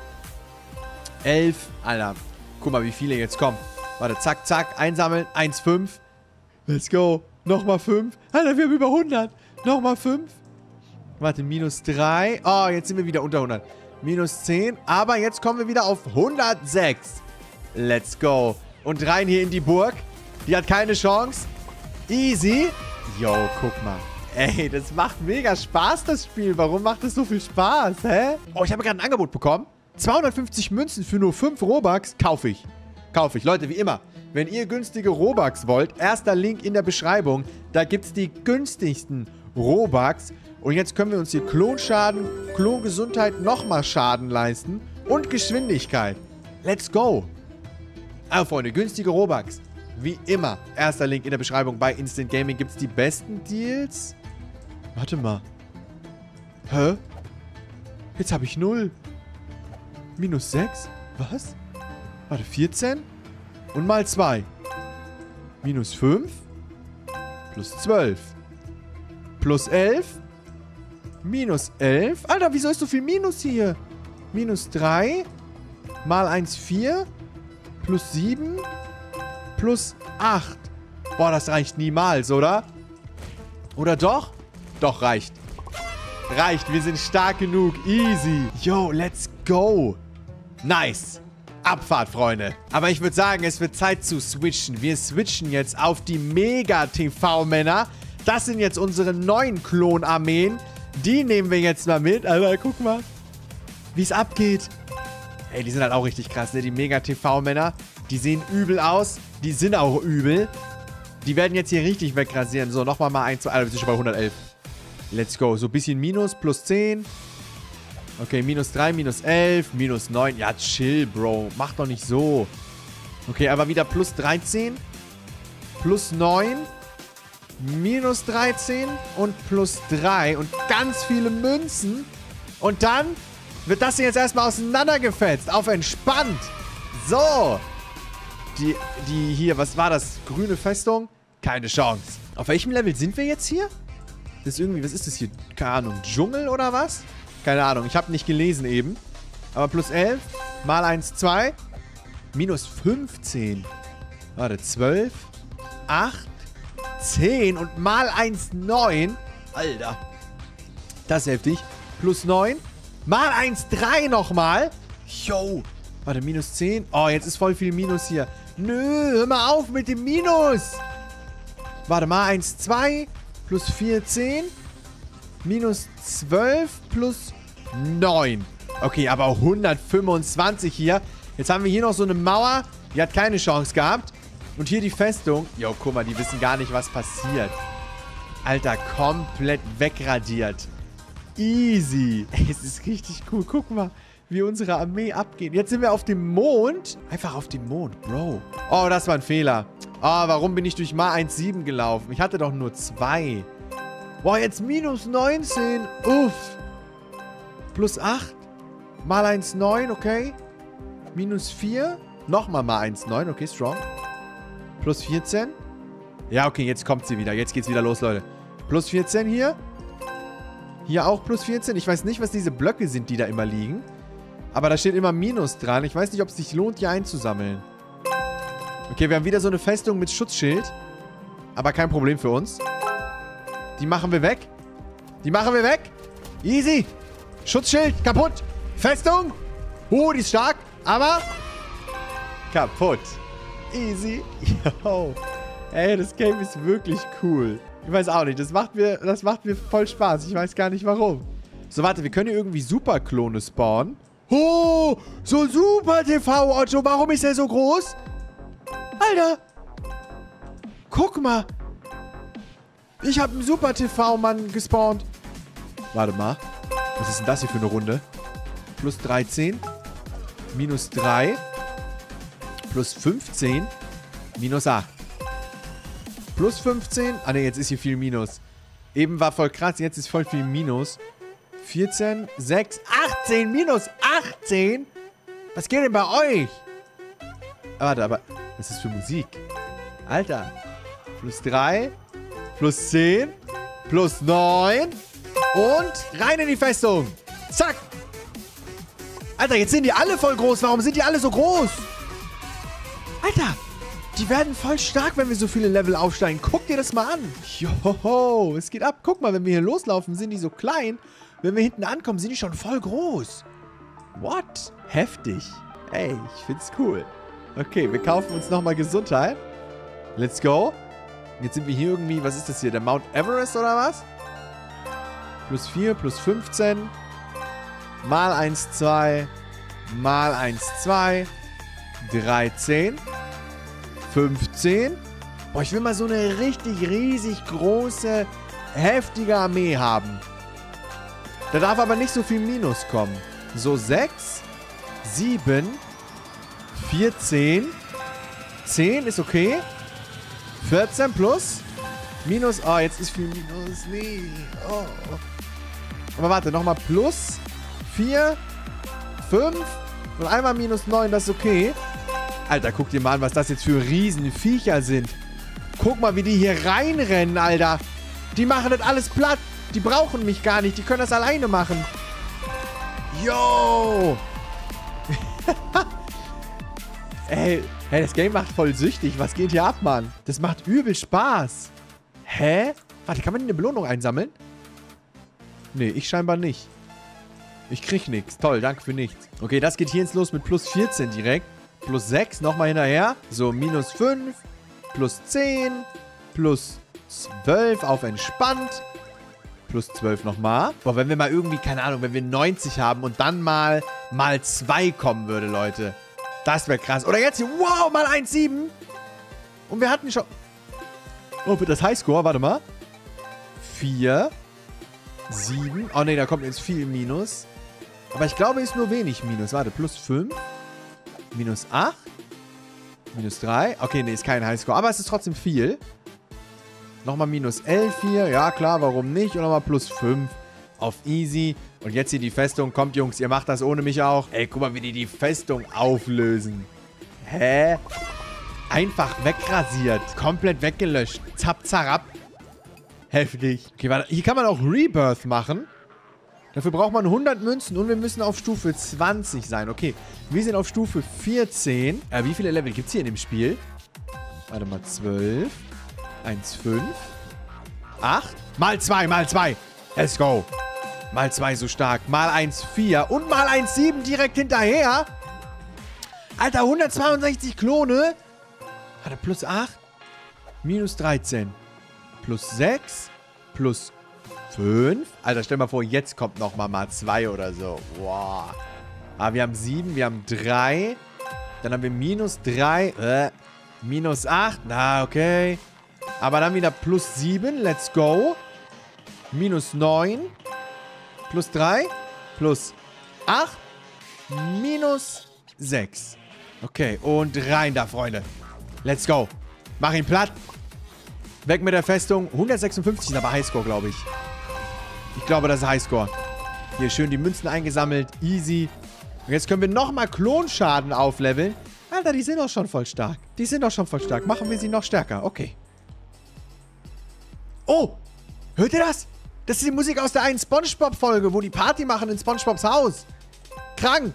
11. Alter. Guck mal, wie viele jetzt kommen. Warte, zack, zack. Einsammeln. 1, 5. Let's go. Nochmal 5. Alter, wir haben über 100. Nochmal 5. Warte, minus 3. Oh, jetzt sind wir wieder unter 100. Minus 10. Aber jetzt kommen wir wieder auf 106. Let's go. Und rein hier in die Burg. Die hat keine Chance. Easy. Yo, guck mal. Ey, das macht mega Spaß, das Spiel. Warum macht das so viel Spaß, hä? Oh, ich habe gerade ein Angebot bekommen. 250 Münzen für nur 5 Robux. Kaufe ich. Kaufe ich. Leute, wie immer. Wenn ihr günstige Robux wollt, erster Link in der Beschreibung. Da gibt es die günstigsten Robux. Und jetzt können wir uns hier Klonschaden, Klongesundheit, nochmal Schaden leisten. Und Geschwindigkeit. Let's go. Also, Freunde, günstige Robux. Wie immer, erster Link in der Beschreibung. Bei Instant Gaming gibt es die besten Deals. Warte mal. Hä? Jetzt habe ich 0. Minus 6? Was? Warte, 14? Und mal 2. Minus 5. Plus 12. Plus 11. Minus 11. Alter, wieso ist so viel Minus hier? Minus 3. Mal 1, 4. Plus 7. Plus 8. Boah, das reicht niemals, oder? Oder doch? Doch, reicht. Reicht, wir sind stark genug. Easy. Yo, let's go. Nice. Abfahrt, Freunde. Aber ich würde sagen, es wird Zeit zu switchen. Wir switchen jetzt auf die Mega-TV-Männer. Das sind jetzt unsere neuen Klonarmeen. Die nehmen wir jetzt mal mit. Alter, guck mal, wie es abgeht. Ey, die sind halt auch richtig krass, ne? Die Mega-TV-Männer. Die sehen übel aus. Die sind auch übel. Die werden jetzt hier richtig wegrasieren. So, nochmal mal 1, 2. Alter, wir sind schon bei 111. Let's go. So ein bisschen Minus, plus 10. Okay, minus 3, minus 11, minus 9. Ja, chill, Bro. Mach doch nicht so. Okay, aber wieder plus 13. Plus 9. Minus 13. Und plus 3. Und ganz viele Münzen. Und dann wird das hier jetzt erstmal auseinandergefetzt. Auf entspannt. So. Die hier, was war das? Grüne Festung? Keine Chance. Auf welchem Level sind wir jetzt hier? Das ist irgendwie, was ist das hier? Keine Ahnung, Dschungel oder was? Keine Ahnung, ich habe nicht gelesen eben. Aber plus 11, mal 1, 2. Minus 15. Warte, 12, 8, 10 und mal 1, 9. Alter. Das ist heftig. Plus 9, mal 1, 3 nochmal. Yo. Warte, minus 10. Oh, jetzt ist voll viel Minus hier. Nö, hör mal auf mit dem Minus. Warte, mal 1, 2. Plus 14. Minus 12 plus 9. Okay, aber 125 hier. Jetzt haben wir hier noch so eine Mauer. Die hat keine Chance gehabt. Und hier die Festung. Jo, guck mal, die wissen gar nicht, was passiert. Alter, komplett wegradiert. Easy. Ey, es ist richtig cool. Guck mal, wie unsere Armee abgeht. Jetzt sind wir auf dem Mond. Einfach auf dem Mond, Bro. Oh, das war ein Fehler. Oh, warum bin ich durch mal 1,7 gelaufen? Ich hatte doch nur 2. Boah, jetzt minus 19. Uff. Plus 8. Mal 1,9, okay. Minus 4. Nochmal mal 1,9, okay, strong. Plus 14. Ja, okay, jetzt kommt sie wieder. Jetzt geht's wieder los, Leute. Plus 14 hier. Hier auch plus 14. Ich weiß nicht, was diese Blöcke sind, die da immer liegen. Aber da steht immer Minus dran. Ich weiß nicht, ob es sich lohnt, hier einzusammeln. Okay, wir haben wieder so eine Festung mit Schutzschild. Aber kein Problem für uns. Die machen wir weg. Die machen wir weg. Easy. Schutzschild kaputt. Festung. Die ist stark. Aber kaputt. Easy. Yo. Ey, das Game ist wirklich cool. Ich weiß auch nicht. Das macht mir voll Spaß. Ich weiß gar nicht, warum. So, warte. Wir können hier irgendwie Superklone spawnen. Oh, so Super TV, Otto. Warum ist der so groß? Alter. Guck mal. Ich habe einen Super TV-Mann gespawnt. Warte mal. Was ist denn das hier für eine Runde? Plus 13. Minus 3. Plus 15. Minus 8. Plus 15. Ah ne, jetzt ist hier viel Minus. Eben war voll krass, jetzt ist voll viel Minus. 14, 6, 18, minus 18? Was geht denn bei euch? Warte, aber was ist das für Musik? Alter. Plus 3, plus 10, plus 9 und rein in die Festung. Zack. Alter, jetzt sind die alle voll groß. Warum sind die alle so groß? Alter, die werden voll stark, wenn wir so viele Level aufsteigen. Guck dir das mal an. Joho, es geht ab. Guck mal, wenn wir hier loslaufen, sind die so klein. Wenn wir hinten ankommen, sind die schon voll groß. What? Heftig. Ey, ich find's cool. Okay, wir kaufen uns nochmal Gesundheit. Let's go. Jetzt sind wir hier irgendwie, was ist das hier? Der Mount Everest oder was? Plus 4, plus 15. Mal 1, 2. Mal 1, 2. 13. 15. Boah, ich will mal so eine richtig riesig große, heftige Armee haben. Da darf aber nicht so viel Minus kommen. So 6, 7, 14, 10 ist okay. 14 plus, minus, oh, jetzt ist viel Minus, nee, oh. Aber warte, nochmal plus 4, 5 und einmal minus 9, das ist okay. Alter, guck dir mal an, was das jetzt für Riesenviecher sind. Guck mal, wie die hier reinrennen, Alter. Die machen das alles platt. Die brauchen mich gar nicht, die können das alleine machen. Yo! Ey, das Game macht voll süchtig. Was geht hier ab, Mann? Das macht übel Spaß. Hä? Warte, kann man eine Belohnung einsammeln? Nee, ich scheinbar nicht. Ich krieg nichts. Toll, danke für nichts. Okay, das geht hier jetzt los mit plus 14 direkt. Plus 6, nochmal hinterher. So, minus 5. Plus 10. Plus 12 auf entspannt. Plus 12 nochmal. Boah, wenn wir mal irgendwie, keine Ahnung, wenn wir 90 haben und dann mal 2 kommen würde, Leute. Das wäre krass. Oder jetzt hier, wow, mal 1,7. Und wir hatten schon... Oh, für das Highscore, warte mal. 4, 7. Oh, ne, da kommt jetzt viel Minus. Aber ich glaube, ist nur wenig Minus. Warte, plus 5. Minus 8. Minus 3. Okay, ne, ist kein Highscore. Aber es ist trotzdem viel. Nochmal minus 11 hier. Ja, klar, warum nicht? Und nochmal plus 5 auf easy. Und jetzt hier die Festung. Kommt, Jungs, ihr macht das ohne mich auch. Ey, guck mal, wie die Festung auflösen. Hä? Einfach wegrasiert. Komplett weggelöscht. Zap, zarab. Heftig. Okay, warte. Hier kann man auch Rebirth machen. Dafür braucht man 100 Münzen und wir müssen auf Stufe 20 sein. Okay, wir sind auf Stufe 14. Wie viele Level gibt es hier in dem Spiel? Warte mal, 12. 1, 5. 8. Mal 2, mal 2. Let's go. Mal 2 so stark. Mal 1, 4. Und mal 1, 7 direkt hinterher. Alter, 162 Klone. Hat er plus 8. Minus 13. Plus 6. Plus 5. Alter, stell mal vor, jetzt kommt nochmal mal 2 oder so. Wow. Aber wir haben 7, wir haben 3. Dann haben wir minus 3. Minus 8. Na, okay. Aber dann wieder plus 7. Let's go. Minus 9. Plus 3. Plus 8. Minus 6. Okay, und rein da, Freunde. Let's go. Mach ihn platt. Weg mit der Festung. 156 ist aber Highscore, glaube ich. Ich glaube, das ist Highscore. Hier schön die Münzen eingesammelt. Easy. Und jetzt können wir nochmal Klonschaden aufleveln. Alter, die sind doch schon voll stark. Die sind doch schon voll stark. Machen wir sie noch stärker. Okay. Oh! Hört ihr das? Das ist die Musik aus der einen SpongeBob-Folge, wo die Party machen in SpongeBobs Haus. Krank.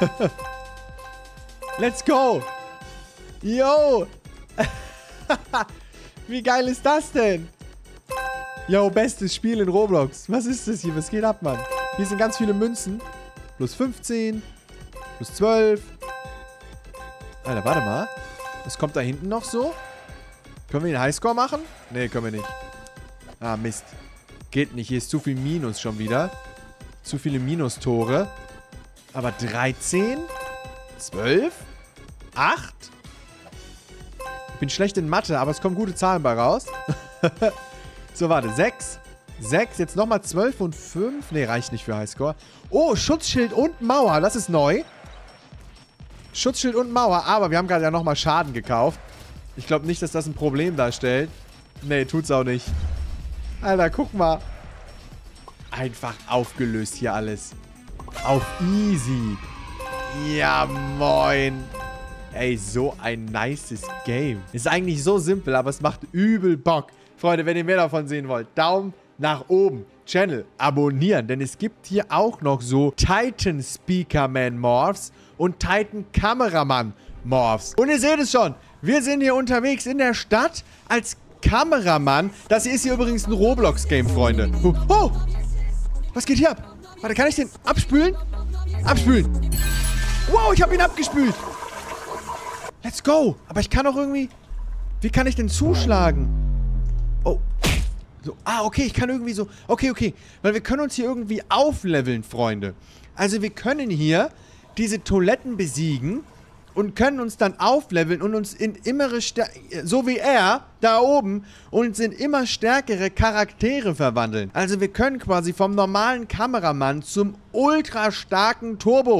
Let's go. Yo. Wie geil ist das denn? Yo, bestes Spiel in Roblox. Was ist das hier? Was geht ab, Mann? Hier sind ganz viele Münzen. Plus 15. Plus 12. Alter, warte mal. Was kommt da hinten noch so? Können wir den Highscore machen? Nee, können wir nicht. Ah, Mist. Geht nicht. Hier ist zu viel Minus schon wieder. Zu viele Minustore. Aber 13. 12. 8. Ich bin schlecht in Mathe, aber es kommen gute Zahlen bei raus. So, warte. 6. 6. Jetzt nochmal 12 und 5. Nee, reicht nicht für Highscore. Oh, Schutzschild und Mauer. Das ist neu. Schutzschild und Mauer. Aber wir haben gerade ja nochmal Schaden gekauft. Ich glaube nicht, dass das ein Problem darstellt. Nee, tut's auch nicht. Alter, guck mal. Einfach aufgelöst hier alles. Auf easy. Ja, moin. Ey, so ein nices Game. Ist eigentlich so simpel, aber es macht übel Bock. Freunde, wenn ihr mehr davon sehen wollt, Daumen nach oben. Channel abonnieren, denn es gibt hier auch noch so Titan Speakerman Morphs und Titan Kameramann Morphs. Und ihr seht es schon, wir sind hier unterwegs in der Stadt als Kameramann. Das hier ist hier übrigens ein Roblox-Game, Freunde. Oh, was geht hier ab? Warte, kann ich den abspülen? Abspülen. Wow, ich habe ihn abgespült. Let's go. Aber ich kann auch irgendwie... Wie kann ich denn zuschlagen? Oh. So, okay, ich kann irgendwie so... Okay. Weil wir können uns hier irgendwie aufleveln, Freunde. Also wir können hier diese Toiletten besiegen und können uns dann aufleveln und uns in so wie er, da oben, uns in immer stärkere Charaktere verwandeln. Also wir können quasi vom normalen Kameramann zum ultra starken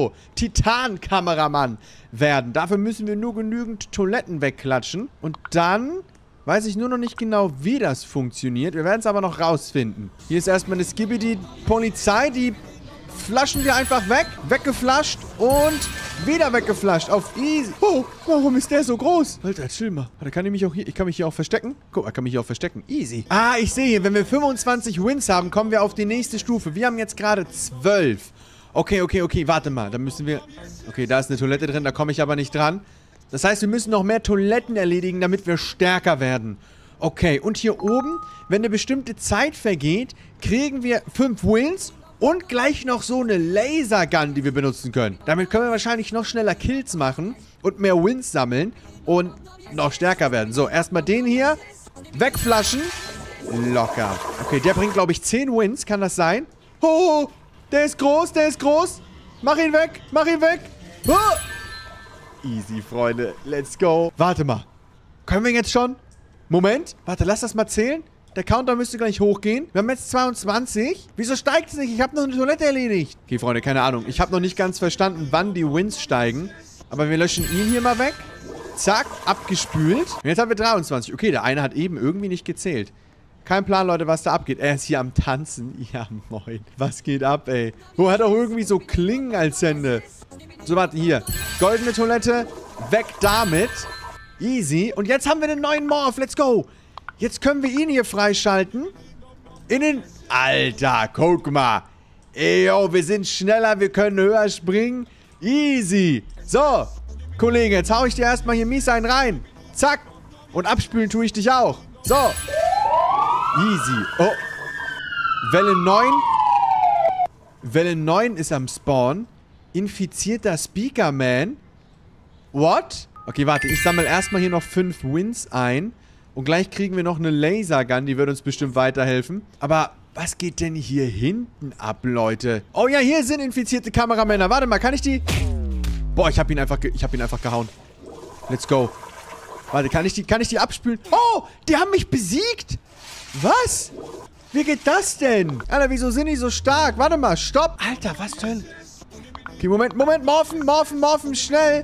Turbo-Titan-Kameramann werden. Dafür müssen wir nur genügend Toiletten wegklatschen. Und dann... weiß ich nur noch nicht genau, wie das funktioniert. Wir werden es aber noch rausfinden. Hier ist erstmal eine Skibidi-Polizei. Die flaschen wir einfach weg. Weggeflasht und wieder weggeflasht. Auf easy. Oh, warum ist der so groß? Alter, chill mal. Warte, kann ich mich auch hier... Ich kann mich hier auch verstecken? Guck, ich kann mich hier auch verstecken. Easy. Ah, ich sehe hier, wenn wir 25 Wins haben, kommen wir auf die nächste Stufe. Wir haben jetzt gerade 12. Okay. Warte mal, da müssen wir... Okay, da ist eine Toilette drin, da komme ich aber nicht dran. Das heißt, wir müssen noch mehr Toiletten erledigen, damit wir stärker werden. Okay, und hier oben, wenn eine bestimmte Zeit vergeht, kriegen wir 5 Wins und gleich noch so eine Lasergun, die wir benutzen können. Damit können wir wahrscheinlich noch schneller Kills machen und mehr Wins sammeln und noch stärker werden. So, erstmal den hier wegflaschen. Locker. Okay, der bringt, glaube ich, 10 Wins. Kann das sein? Oh, der ist groß. Mach ihn weg. Oh. Easy, Freunde. Let's go. Warte mal. Können wir jetzt schon? Moment. Warte, lass das mal zählen. Der Counter müsste gleich hochgehen. Wir haben jetzt 22. Wieso steigt es nicht? Ich habe noch eine Toilette erledigt. Okay, Freunde, keine Ahnung. Ich habe noch nicht ganz verstanden, wann die Wins steigen. Aber wir löschen ihn hier mal weg. Zack, abgespült. Und jetzt haben wir 23. Okay, der eine hat eben irgendwie nicht gezählt. Kein Plan, Leute, was da abgeht. Er ist hier am Tanzen. Ja, moin. Was geht ab, ey? Oh, hat auch irgendwie so Klingen als Hände. So, warte, hier. Goldene Toilette. Weg damit. Easy. Und jetzt haben wir den neuen Morph. Let's go. Jetzt können wir ihn hier freischalten. In den... Alter, guck mal. Ey, yo, wir sind schneller. Wir können höher springen. Easy. So. Kollege, jetzt hau ich dir erstmal hier mies einen rein. Zack. Und abspülen tue ich dich auch. So. Easy. Oh. Welle 9. Welle 9 ist am Spawn. Infizierter Speakerman. What? Okay, warte. Ich sammle erstmal hier noch 5 Wins ein. Und gleich kriegen wir noch eine Lasergun. Die wird uns bestimmt weiterhelfen. Aber was geht denn hier hinten ab, Leute? Oh ja, hier sind infizierte Kameramänner. Warte mal, kann ich die... Boah, ich hab ihn einfach gehauen. Let's go. Warte, kann ich die abspülen? Oh, die haben mich besiegt. Was? Wie geht das denn? Alter, wieso sind die so stark? Warte mal, stopp. Alter, was denn? Okay, Moment. Morphen. Schnell.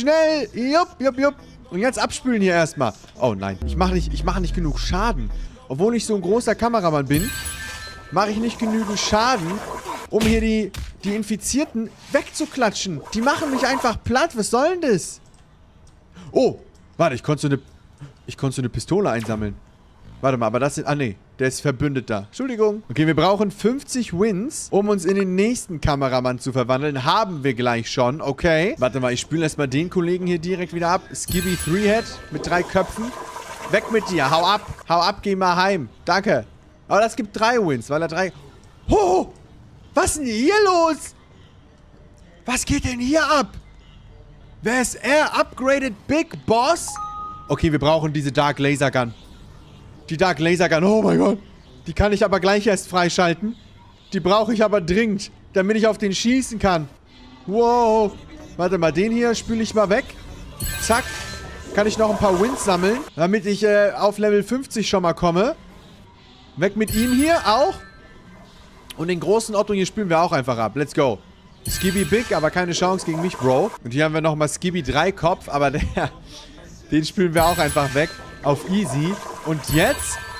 Jupp. Und jetzt abspülen hier erstmal. Oh nein, ich mache nicht genug Schaden. Obwohl ich so ein großer Kameramann bin, mache ich nicht genügend Schaden, um hier die Infizierten wegzuklatschen. Die machen mich einfach platt. Was soll denn das? Oh, warte, ich konnte so eine Pistole einsammeln. Warte mal, aber das sind... Ah, nee. Der ist Verbündeter. Entschuldigung. Okay, wir brauchen 50 Wins, um uns in den nächsten Kameramann zu verwandeln. Haben wir gleich schon. Okay. Warte mal, ich spüle erstmal den Kollegen hier direkt wieder ab. Skibby 3-Head mit 3 Köpfen. Weg mit dir. Hau ab, geh mal heim. Danke. Aber das gibt 3 Wins, weil er 3... Oh! Was ist denn hier los? Was geht denn hier ab? Wer ist er? Upgraded Big Boss? Okay, wir brauchen diese Dark Laser Gun. Die Dark Laser Gun, oh mein Gott. Die kann ich aber gleich erst freischalten. Die brauche ich aber dringend, damit ich auf den schießen kann. Wow. Warte mal, den hier spüle ich mal weg. Zack. Kann ich noch ein paar Wins sammeln, damit ich auf Level 50 schon mal komme. Weg mit ihm hier auch. Und den großen Otto hier spülen wir auch einfach ab. Let's go. Skibby Big, aber keine Chance gegen mich, Bro. Und hier haben wir nochmal Skibby 3 Kopf, aber den spülen wir auch einfach weg. Auf easy. Und jetzt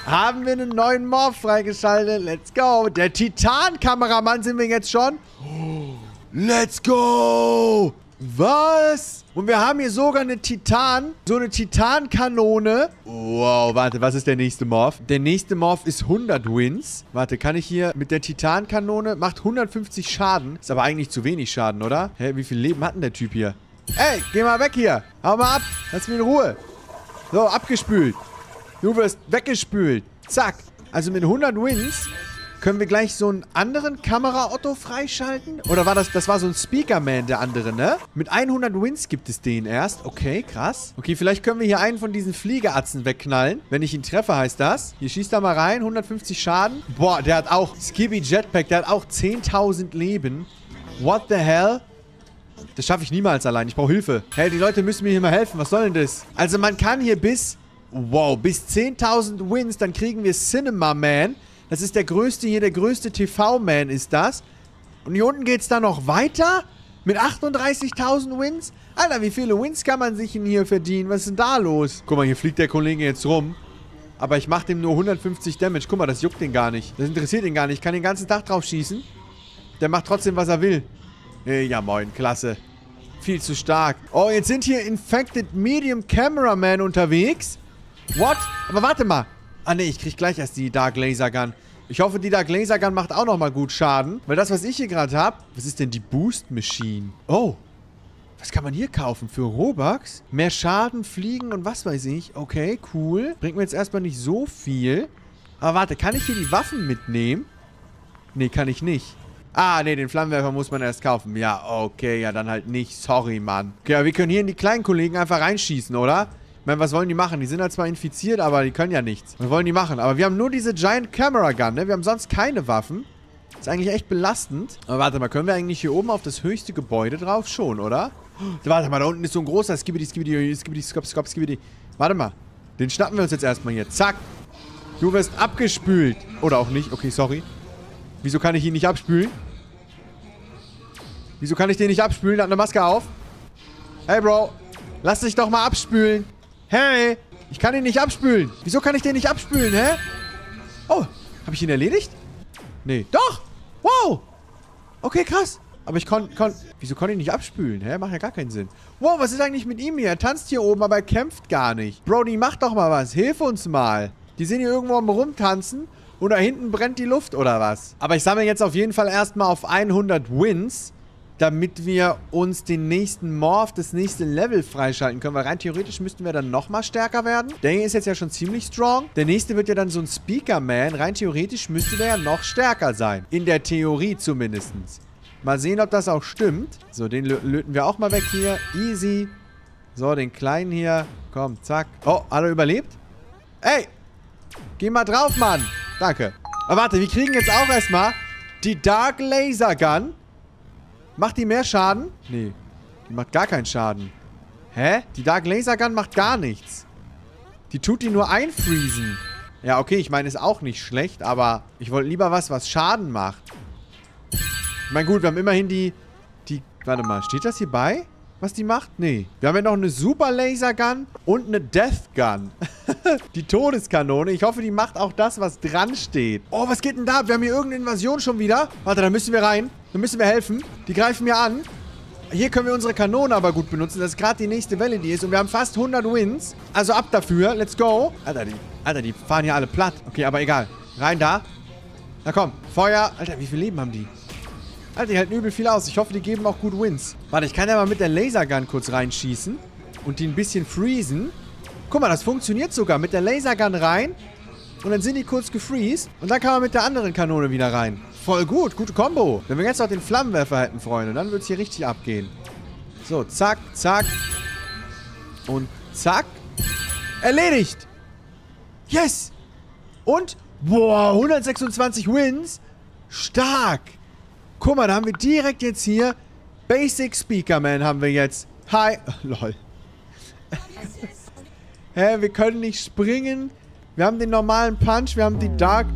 Haben wir einen neuen Morph freigeschaltet. Let's go. Der Titan-Kameramann sind wir jetzt schon. Let's go. Was? Und wir haben hier sogar eine so eine Titan-Kanone. Wow, warte, was ist der nächste Morph? Der nächste Morph ist 100 Wins. Warte, kann ich hier mit der Titan-Kanone... Macht 150 Schaden. Ist aber eigentlich zu wenig Schaden, oder? Hä, wie viel Leben hat denn der Typ hier? Ey, geh mal weg hier. Hau mal ab. Lass mich in Ruhe. So, abgespült. Du wirst weggespült. Zack. Also mit 100 Wins... Können wir gleich so einen anderen Kamera-Otto freischalten? Oder war das war so ein Speakerman, der andere, ne? Mit 100 Wins gibt es den erst. Okay, krass. Okay, vielleicht können wir hier einen von diesen Fliegeratzen wegknallen. Wenn ich ihn treffe, heißt das. Hier, schießt da mal rein. 150 Schaden. Boah, der hat auch Skibby Jetpack. Der hat auch 10.000 Leben. What the hell? Das schaffe ich niemals allein. Ich brauche Hilfe. Hey, die Leute müssen mir hier mal helfen. Was soll denn das? Also man kann hier bis 10.000 Wins. Dann kriegen wir Cinema Man. Das ist der größte hier, der größte TV-Man ist das. Und hier unten geht's dann noch weiter? Mit 38.000 Wins? Alter, wie viele Wins kann man sich denn hier verdienen? Was ist denn da los? Guck mal, hier fliegt der Kollege jetzt rum. Aber ich mache dem nur 150 Damage. Guck mal, das juckt den gar nicht. Das interessiert ihn gar nicht. Ich kann den ganzen Tag drauf schießen. Der macht trotzdem, was er will. Ja, moin, klasse. Viel zu stark. Oh, jetzt sind hier Infected Medium Cameraman unterwegs. What? Aber warte mal. Ah, ne, ich krieg gleich erst die Dark Laser Gun. Ich hoffe, die Dark Laser Gun macht auch nochmal gut Schaden. Weil das, was ich hier gerade habe... Was ist denn die Boost Machine? Oh. Was kann man hier kaufen? Für Robux? Mehr Schaden, Fliegen und was weiß ich. Okay, cool. Bringt mir jetzt erstmal nicht so viel. Aber warte, kann ich hier die Waffen mitnehmen? Ne, kann ich nicht. Ah, ne, den Flammenwerfer muss man erst kaufen. Ja, okay, ja, dann halt nicht. Sorry, Mann. Okay, aber wir können hier in die kleinen Kollegen einfach reinschießen, oder? Ich meine, was wollen die machen? Die sind halt zwar infiziert, aber die können ja nichts. Was wollen die machen? Aber wir haben nur diese Giant Camera Gun, ne? Wir haben sonst keine Waffen. Ist eigentlich echt belastend. Aber warte mal, können wir eigentlich hier oben auf das höchste Gebäude drauf? Schon, oder? Warte mal, da unten ist so ein großer Skibidi. Warte mal. Den schnappen wir uns jetzt erstmal hier. Zack. Du wirst abgespült. Oder auch nicht. Okay, sorry. Wieso kann ich ihn nicht abspülen? Wieso kann ich den nicht abspülen? Der hat eine Maske auf. Hey, Bro. Lass dich doch mal abspülen. Hey, ich kann ihn nicht abspülen. Wieso kann ich den nicht abspülen, hä? Oh, habe ich ihn erledigt? Nee, doch. Wow. Okay, krass. Aber ich wieso konnte ich nicht abspülen, hä? Macht ja gar keinen Sinn. Wow, was ist eigentlich mit ihm hier? Er tanzt hier oben, aber er kämpft gar nicht. Brody, mach doch mal was. Hilf uns mal. Die sind hier irgendwo am Rumtanzen und da hinten brennt die Luft oder was? Aber ich sammle jetzt auf jeden Fall erstmal auf 100 Wins, damit wir uns den nächsten Morph, das nächste Level freischalten können. Weil rein theoretisch müssten wir dann nochmal stärker werden. Der hier ist jetzt ja schon ziemlich strong. Der nächste wird ja dann so ein Speaker-Man. Rein theoretisch müsste der ja noch stärker sein. In der Theorie zumindest. Mal sehen, ob das auch stimmt. So, den löten wir auch mal weg hier. Easy. So, den kleinen hier. Komm, zack. Oh, hat er überlebt? Ey! Geh mal drauf, Mann. Danke. Aber warte, wir kriegen jetzt auch erstmal die Dark Laser Gun. Macht die mehr Schaden? Nee. Die macht gar keinen Schaden. Hä? Die Dark Laser Gun macht gar nichts. Die tut die nur einfriesen. Ja, okay, ich meine, ist auch nicht schlecht, aber ich wollte lieber was Schaden macht. Ich meine, gut, wir haben immerhin die... Warte mal, steht das hier bei? Was die macht? Nee. Wir haben ja noch eine Super Laser Gun und eine Death Gun. Die Todeskanone. Ich hoffe, die macht auch das, was dran steht. Oh, was geht denn da? Wir haben hier irgendeine Invasion schon wieder. Warte, da müssen wir rein. Da müssen wir helfen. Die greifen mir an. Hier können wir unsere Kanone aber gut benutzen. Das ist gerade die nächste Welle, die ist. Und wir haben fast 100 Wins. Also ab dafür. Let's go. Alter, die fahren hier alle platt. Okay, aber egal. Rein da. Na komm. Feuer. Alter, wie viel Leben haben die? Alter, die halten übel viel aus. Ich hoffe, die geben auch gut Wins. Warte, ich kann ja mal mit der Lasergun kurz reinschießen. Und die ein bisschen freezen. Guck mal, das funktioniert sogar. Mit der Lasergun rein. Und dann sind die kurz gefreezed. Und dann kann man mit der anderen Kanone wieder rein. Voll gut. Gute Kombo. Wenn wir jetzt noch den Flammenwerfer hätten, Freunde, dann würde es hier richtig abgehen. So, zack, zack. Und zack. Erledigt. Yes. Und, boah, 126 Wins. Stark. Guck mal, da haben wir direkt jetzt hier Basic Speakerman haben wir jetzt. Hi. Lol. Hä, wir können nicht springen. Wir haben den normalen Punch. Wir haben die Dark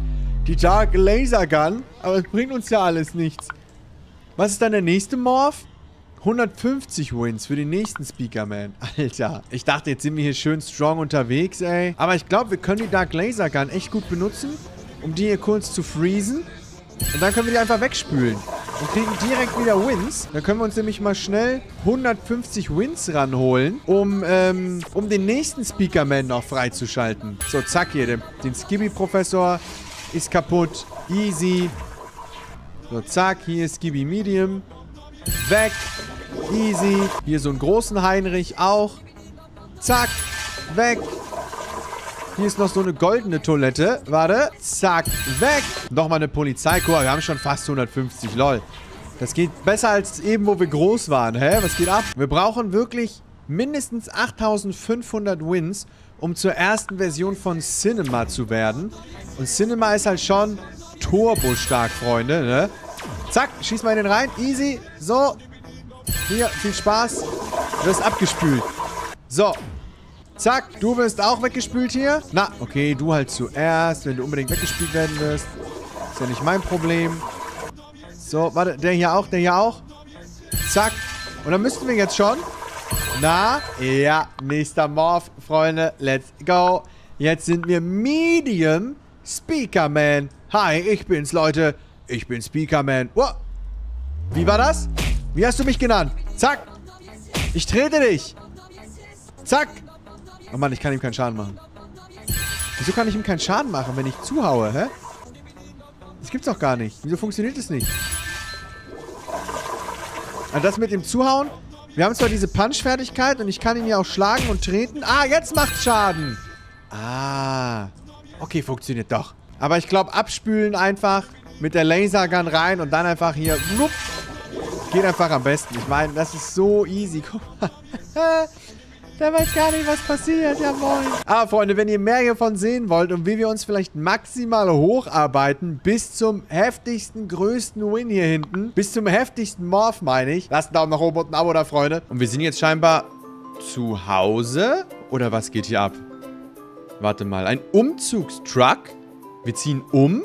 Laser Gun. Aber es bringt uns ja alles nichts. Was ist dann der nächste Morph? 150 Wins für den nächsten Speakerman. Alter. Ich dachte, jetzt sind wir hier schön strong unterwegs, ey. Aber ich glaube, wir können die Dark Laser Gun echt gut benutzen, um die hier kurz zu freezen. Und dann können wir die einfach wegspülen. Und kriegen direkt wieder Wins. Dann können wir uns nämlich mal schnell 150 Wins ranholen, um den nächsten Speakerman noch freizuschalten. So, zack hier. Den Skibby-Professor ist kaputt. Easy. So, zack. Hier ist Skibby Medium. Weg. Easy. Hier so einen großen Heinrich auch. Zack. Weg. Hier ist noch so eine goldene Toilette. Warte. Zack. Weg. Nochmal eine Polizeikorps. Wir haben schon fast 150. Lol. Das geht besser als eben, wo wir groß waren. Hä? Was geht ab? Wir brauchen wirklich mindestens 8500 Wins, um zur ersten Version von Cinema zu werden. Und Cinema ist halt schon turbostark, Freunde, ne? Zack. Schieß mal in den rein. Easy. So. Hier. Viel Spaß. Du wirst abgespült. So. Zack, du wirst auch weggespült hier. Na, okay, du halt zuerst, wenn du unbedingt weggespült werden wirst. Ist ja nicht mein Problem. So, warte, der hier auch, der hier auch. Zack. Und dann müssten wir jetzt schon. Na, ja, nächster Morph, Freunde. Let's go. Jetzt sind wir Medium Speakerman. Hi, ich bin's, Leute. Ich bin Speakerman. Wow. Wie war das? Wie hast du mich genannt? Zack. Ich trete dich. Zack. Oh Mann, ich kann ihm keinen Schaden machen. Wieso kann ich ihm keinen Schaden machen, wenn ich zuhaue, hä? Das gibt's doch gar nicht. Wieso funktioniert das nicht? Also das mit dem Zuhauen. Wir haben zwar diese Punch-Fertigkeit und ich kann ihn ja auch schlagen und treten. Ah, jetzt macht's Schaden. Ah. Okay, funktioniert doch. Aber ich glaube, abspülen einfach mit der Lasergun rein und dann einfach hier... Wupp, geht einfach am besten. Ich meine, das ist so easy. Guck mal. Der weiß gar nicht, was passiert. Ja, moin. Aber, Freunde, wenn ihr mehr hiervon sehen wollt und wie wir uns vielleicht maximal hocharbeiten bis zum heftigsten, größten Win hier hinten, bis zum heftigsten Morph, meine ich, lasst einen Daumen nach oben und ein Abo da, Freunde. Und wir sind jetzt scheinbar zu Hause. Oder was geht hier ab? Warte mal. Ein Umzugstruck. Wir ziehen um.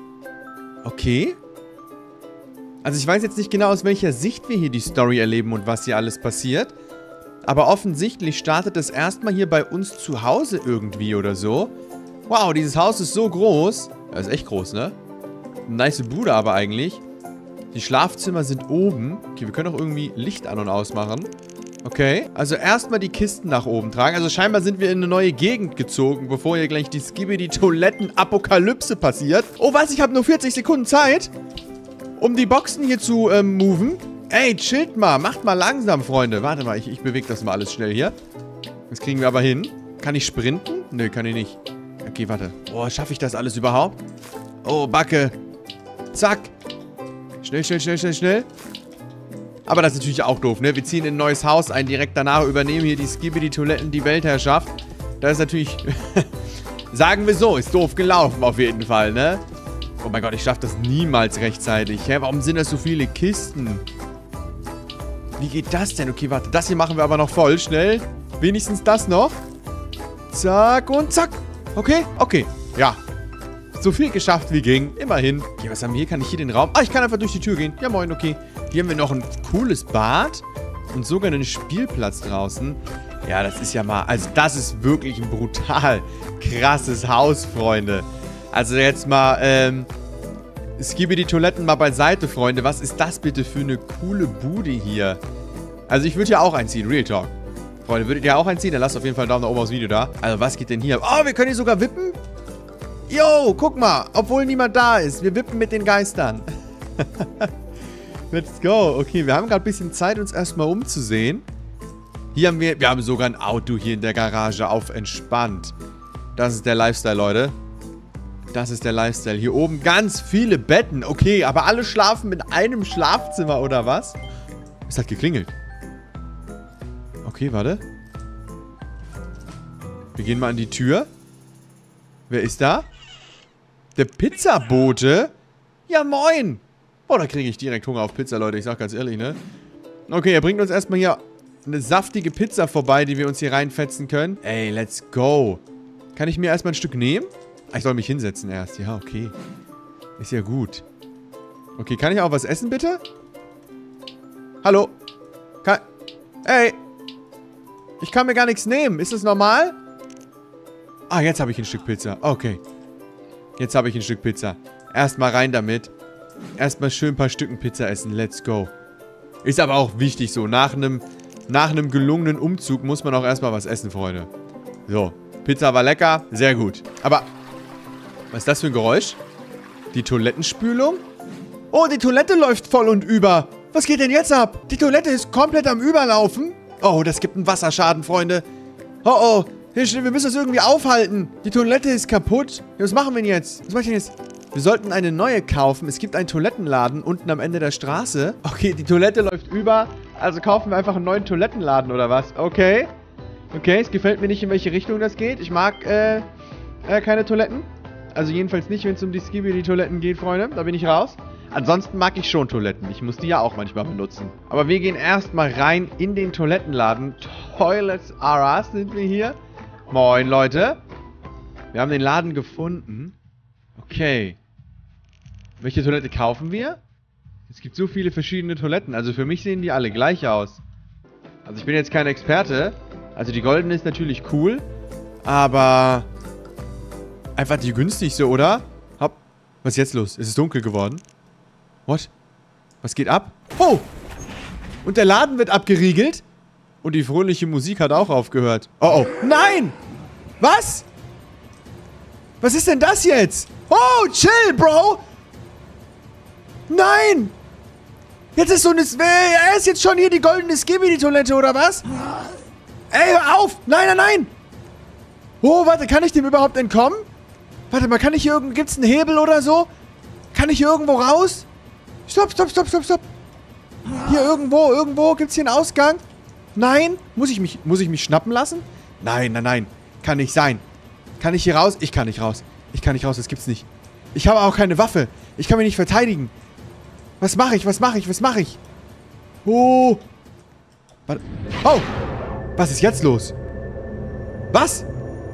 Okay. Also ich weiß jetzt nicht genau, aus welcher Sicht wir hier die Story erleben und was hier alles passiert. Aber offensichtlich startet es erstmal hier bei uns zu Hause irgendwie oder so. Wow, dieses Haus ist so groß. Das ist echt groß, ne? Nice Bude aber eigentlich. Die Schlafzimmer sind oben. Okay, wir können auch irgendwie Licht an- und ausmachen. Okay, also erstmal die Kisten nach oben tragen. Also scheinbar sind wir in eine neue Gegend gezogen, bevor hier gleich die Skibidi-Toiletten-Apokalypse passiert. Oh was, ich habe nur 40 Sekunden Zeit, um die Boxen hier zu moven. Ey, chillt mal. Macht mal langsam, Freunde. Warte mal, ich bewege das mal alles schnell hier. Das kriegen wir aber hin. Kann ich sprinten? Nö, kann ich nicht. Okay, warte. Oh, schaffe ich das alles überhaupt? Oh, Backe. Zack. Schnell, schnell, schnell, schnell, schnell. Aber das ist natürlich auch doof, ne? Wir ziehen in ein neues Haus ein. Direkt danach übernehmen hier die Skibidi-Toiletten die Weltherrschaft. Das ist natürlich... sagen wir so, ist doof gelaufen auf jeden Fall, ne? Oh mein Gott, ich schaffe das niemals rechtzeitig. Hä, warum sind das so viele Kisten? Wie geht das denn? Okay, warte. Das hier machen wir aber noch voll. Schnell. Wenigstens das noch. Zack und zack. Okay, okay. Ja. So viel geschafft wie ging. Immerhin. Okay, was haben wir hier? Kann ich hier den Raum... Ah, ich kann einfach durch die Tür gehen. Ja, moin, okay. Hier haben wir noch ein cooles Bad. Und sogar einen Spielplatz draußen. Ja, das ist ja mal... Also, das ist wirklich ein brutal krasses Haus, Freunde. Also, jetzt mal, Skibidi-Toiletten mal beiseite, Freunde. Was ist das bitte für eine coole Bude hier? Also, ich würde ja auch einziehen. Real Talk. Freunde, würdet ihr auch einziehen? Dann lasst auf jeden Fall einen Daumen nach oben aufs Video da. Also, was geht denn hier? Oh, wir können hier sogar wippen. Yo, guck mal. Obwohl niemand da ist. Wir wippen mit den Geistern. Let's go. Okay, wir haben gerade ein bisschen Zeit, uns erstmal umzusehen. Hier haben wir haben sogar ein Auto hier in der Garage auf entspannt. Das ist der Lifestyle, Leute. Das ist der Lifestyle. Hier oben ganz viele Betten. Okay, aber alle schlafen in einem Schlafzimmer, oder was? Es hat geklingelt. Okay, warte. Wir gehen mal an die Tür. Wer ist da? Der Pizzabote? Ja, moin. Boah, da kriege ich direkt Hunger auf Pizza, Leute. Ich sag ganz ehrlich, ne? Okay, er bringt uns erstmal hier eine saftige Pizza vorbei, die wir uns hier reinfetzen können. Ey, let's go. Kann ich mir erstmal ein Stück nehmen? Ich soll mich hinsetzen erst. Ja, okay. Ist ja gut. Okay, kann ich auch was essen, bitte? Hallo? Ey. Ich kann mir gar nichts nehmen. Ist das normal? Ah, jetzt habe ich ein Stück Pizza. Okay. Jetzt habe ich ein Stück Pizza. Erstmal rein damit. Erstmal schön ein paar Stücken Pizza essen. Let's go. Ist aber auch wichtig so. Nach einem gelungenen Umzug muss man auch erstmal was essen, Freunde. So. Pizza war lecker. Sehr gut. Aber, was ist das für ein Geräusch? Die Toilettenspülung? Oh, die Toilette läuft voll und über. Was geht denn jetzt ab? Die Toilette ist komplett am Überlaufen. Oh, das gibt einen Wasserschaden, Freunde. Oh, oh. Wir müssen das irgendwie aufhalten. Die Toilette ist kaputt. Ja, was machen wir denn jetzt? Was mache ich denn jetzt? Wir sollten eine neue kaufen. Es gibt einen Toilettenladen unten am Ende der Straße. Okay, die Toilette läuft über. Also kaufen wir einfach einen neuen Toilettenladen oder was? Okay. Okay, es gefällt mir nicht, in welche Richtung das geht. Ich mag, keine Toiletten. Also jedenfalls nicht, wenn es um die Skibidi-Toiletten geht, Freunde. Da bin ich raus. Ansonsten mag ich schon Toiletten. Ich muss die ja auch manchmal benutzen. Aber wir gehen erstmal rein in den Toilettenladen. Toilets R Us sind wir hier. Moin, Leute. Wir haben den Laden gefunden. Okay. Welche Toilette kaufen wir? Es gibt so viele verschiedene Toiletten. Also für mich sehen die alle gleich aus. Also ich bin jetzt kein Experte. Also die goldene ist natürlich cool. Aber einfach die günstigste, oder? Hopp. Was ist jetzt los? Es ist dunkel geworden. What? Was geht ab? Oh! Und der Laden wird abgeriegelt? Und die fröhliche Musik hat auch aufgehört. Oh, oh. Nein! Was? Was ist denn das jetzt? Oh, chill, Bro! Nein! Jetzt ist so eine... Er ist jetzt schon hier die goldene Skibidi-Toilette, oder was? Ey, hör auf! Nein, nein, nein! Oh, warte, kann ich dem überhaupt entkommen? Warte mal, kann ich hier irgendwo... Gibt's einen Hebel oder so? Kann ich hier irgendwo raus? Stopp, stopp, stopp, stopp, stopp! Hier irgendwo gibt's hier einen Ausgang? Nein? Muss ich mich schnappen lassen? Nein, nein, nein. Kann nicht sein. Kann ich hier raus? Ich kann nicht raus. Ich kann nicht raus, das gibt's nicht. Ich habe auch keine Waffe. Ich kann mich nicht verteidigen. Was mache ich? Was mache ich? Was mache ich? Oh. Warte. Oh. Was ist jetzt los? Was?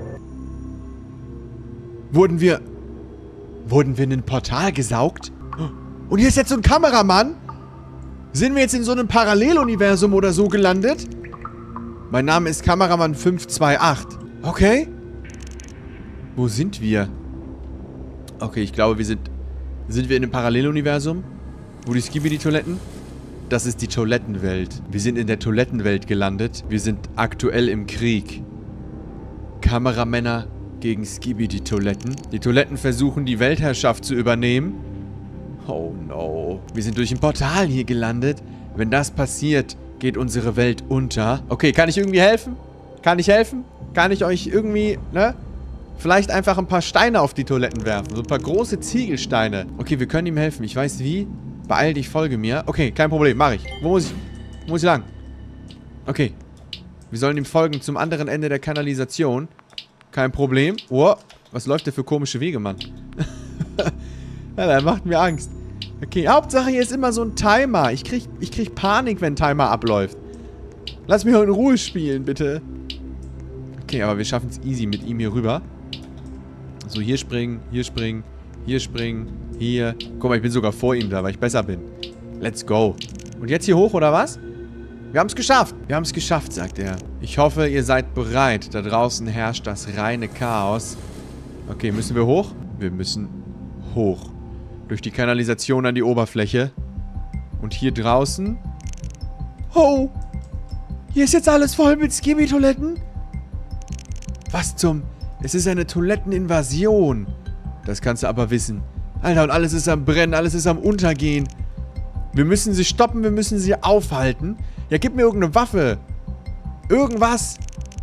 Wurden wir in ein Portal gesaugt? Und hier ist jetzt so ein Kameramann? Sind wir jetzt in so einem Paralleluniversum oder so gelandet? Mein Name ist Kameramann 528. Okay. Wo sind wir? Okay, ich glaube, Sind wir in einem Paralleluniversum? Wo die Skibidi-Toiletten? Das ist die Toilettenwelt. Wir sind in der Toilettenwelt gelandet. Wir sind aktuell im Krieg. Kameramänner gegen Skibidi-Toiletten. Die Toiletten versuchen, die Weltherrschaft zu übernehmen. Oh no. Wir sind durch ein Portal hier gelandet. Wenn das passiert, geht unsere Welt unter. Okay, kann ich irgendwie helfen? Kann ich helfen? Kann ich euch irgendwie, ne? Vielleicht einfach ein paar Steine auf die Toiletten werfen. So ein paar große Ziegelsteine. Okay, wir können ihm helfen. Ich weiß wie. Beeil dich, folge mir. Okay, kein Problem, mach ich. Wo muss ich lang? Okay. Wir sollen ihm folgen zum anderen Ende der Kanalisation. Kein Problem. Oh, was läuft der für komische Wege, Mann? Ja, der macht mir Angst. Okay, Hauptsache hier ist immer so ein Timer. Ich krieg Panik, wenn ein Timer abläuft. Lass mich in Ruhe spielen, bitte. Okay, aber wir schaffen es easy mit ihm hier rüber. So, hier springen, hier springen, hier springen, hier. Guck mal, ich bin sogar vor ihm da, weil ich besser bin. Let's go. Und jetzt hier hoch, oder was? Wir haben es geschafft. Wir haben es geschafft, sagt er. Ich hoffe, ihr seid bereit. Da draußen herrscht das reine Chaos. Okay, müssen wir hoch? Wir müssen hoch. Durch die Kanalisation an die Oberfläche. Und hier draußen... Oh! Hier ist jetzt alles voll mit Skibidi-Toiletten? Was zum... Es ist eine Toiletteninvasion. Das kannst du aber wissen. Alter, und alles ist am Brennen, alles ist am Untergehen. Wir müssen sie stoppen, wir müssen sie aufhalten. Ja, gib mir irgendeine Waffe. Irgendwas.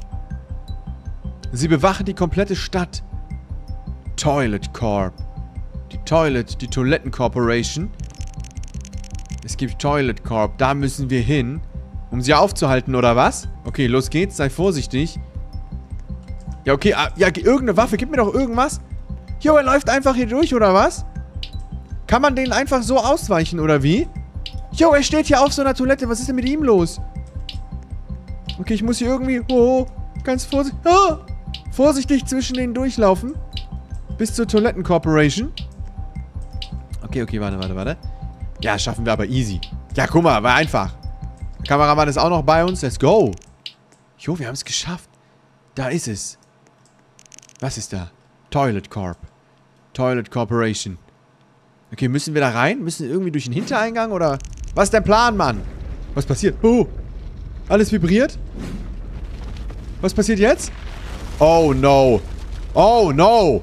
Sie bewachen die komplette Stadt. Toilet Corp. Die Toiletten Corporation. Es gibt Toilet Corp, da müssen wir hin. Um sie aufzuhalten, oder was? Okay, los geht's, sei vorsichtig. Ja, okay, ja, irgendeine Waffe, gib mir doch irgendwas. Jo, er läuft einfach hier durch, oder was? Kann man denen einfach so ausweichen, oder wie? Jo, er steht hier auf so einer Toilette, was ist denn mit ihm los? Okay, ich muss hier irgendwie, oh, ganz vorsichtig, vorsichtig zwischen denen durchlaufen. Bis zur Toiletten Corporation. Okay, warte. Ja, schaffen wir aber easy. Ja, guck mal, war einfach. Kameramann ist auch noch bei uns. Let's go. Jo, wir haben es geschafft. Da ist es. Was ist da? Toilet Corp. Toilet Corporation. Okay, müssen wir da rein? Müssen wir irgendwie durch den Hintereingang oder... Was ist der Plan, Mann? Was passiert? Oh. Alles vibriert? Was passiert jetzt? Oh, no. Oh, no.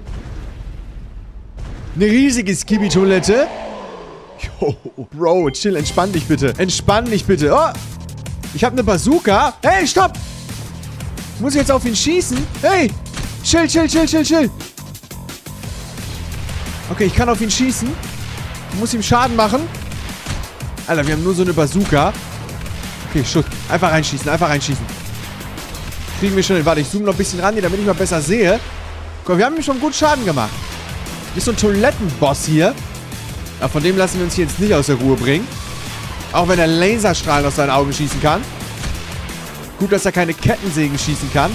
Eine riesige Skibidi-Toilette. Jo, Bro, chill, entspann dich bitte. Entspann dich bitte. Oh, ich habe eine Bazooka. Hey, stopp. Muss ich jetzt auf ihn schießen? Hey, chill, chill, chill, chill, chill. Okay, ich kann auf ihn schießen. Ich muss ihm Schaden machen. Alter, wir haben nur so eine Bazooka. Okay, Schuss. Einfach reinschießen, einfach reinschießen. Kriegen wir schon hin. Warte, ich zoome noch ein bisschen ran, damit ich mal besser sehe. Guck, wir haben ihm schon gut Schaden gemacht. Ist so ein Toilettenboss hier. Aber von dem lassen wir uns hier jetzt nicht aus der Ruhe bringen. Auch wenn er Laserstrahlen aus seinen Augen schießen kann. Gut, dass er keine Kettensägen schießen kann.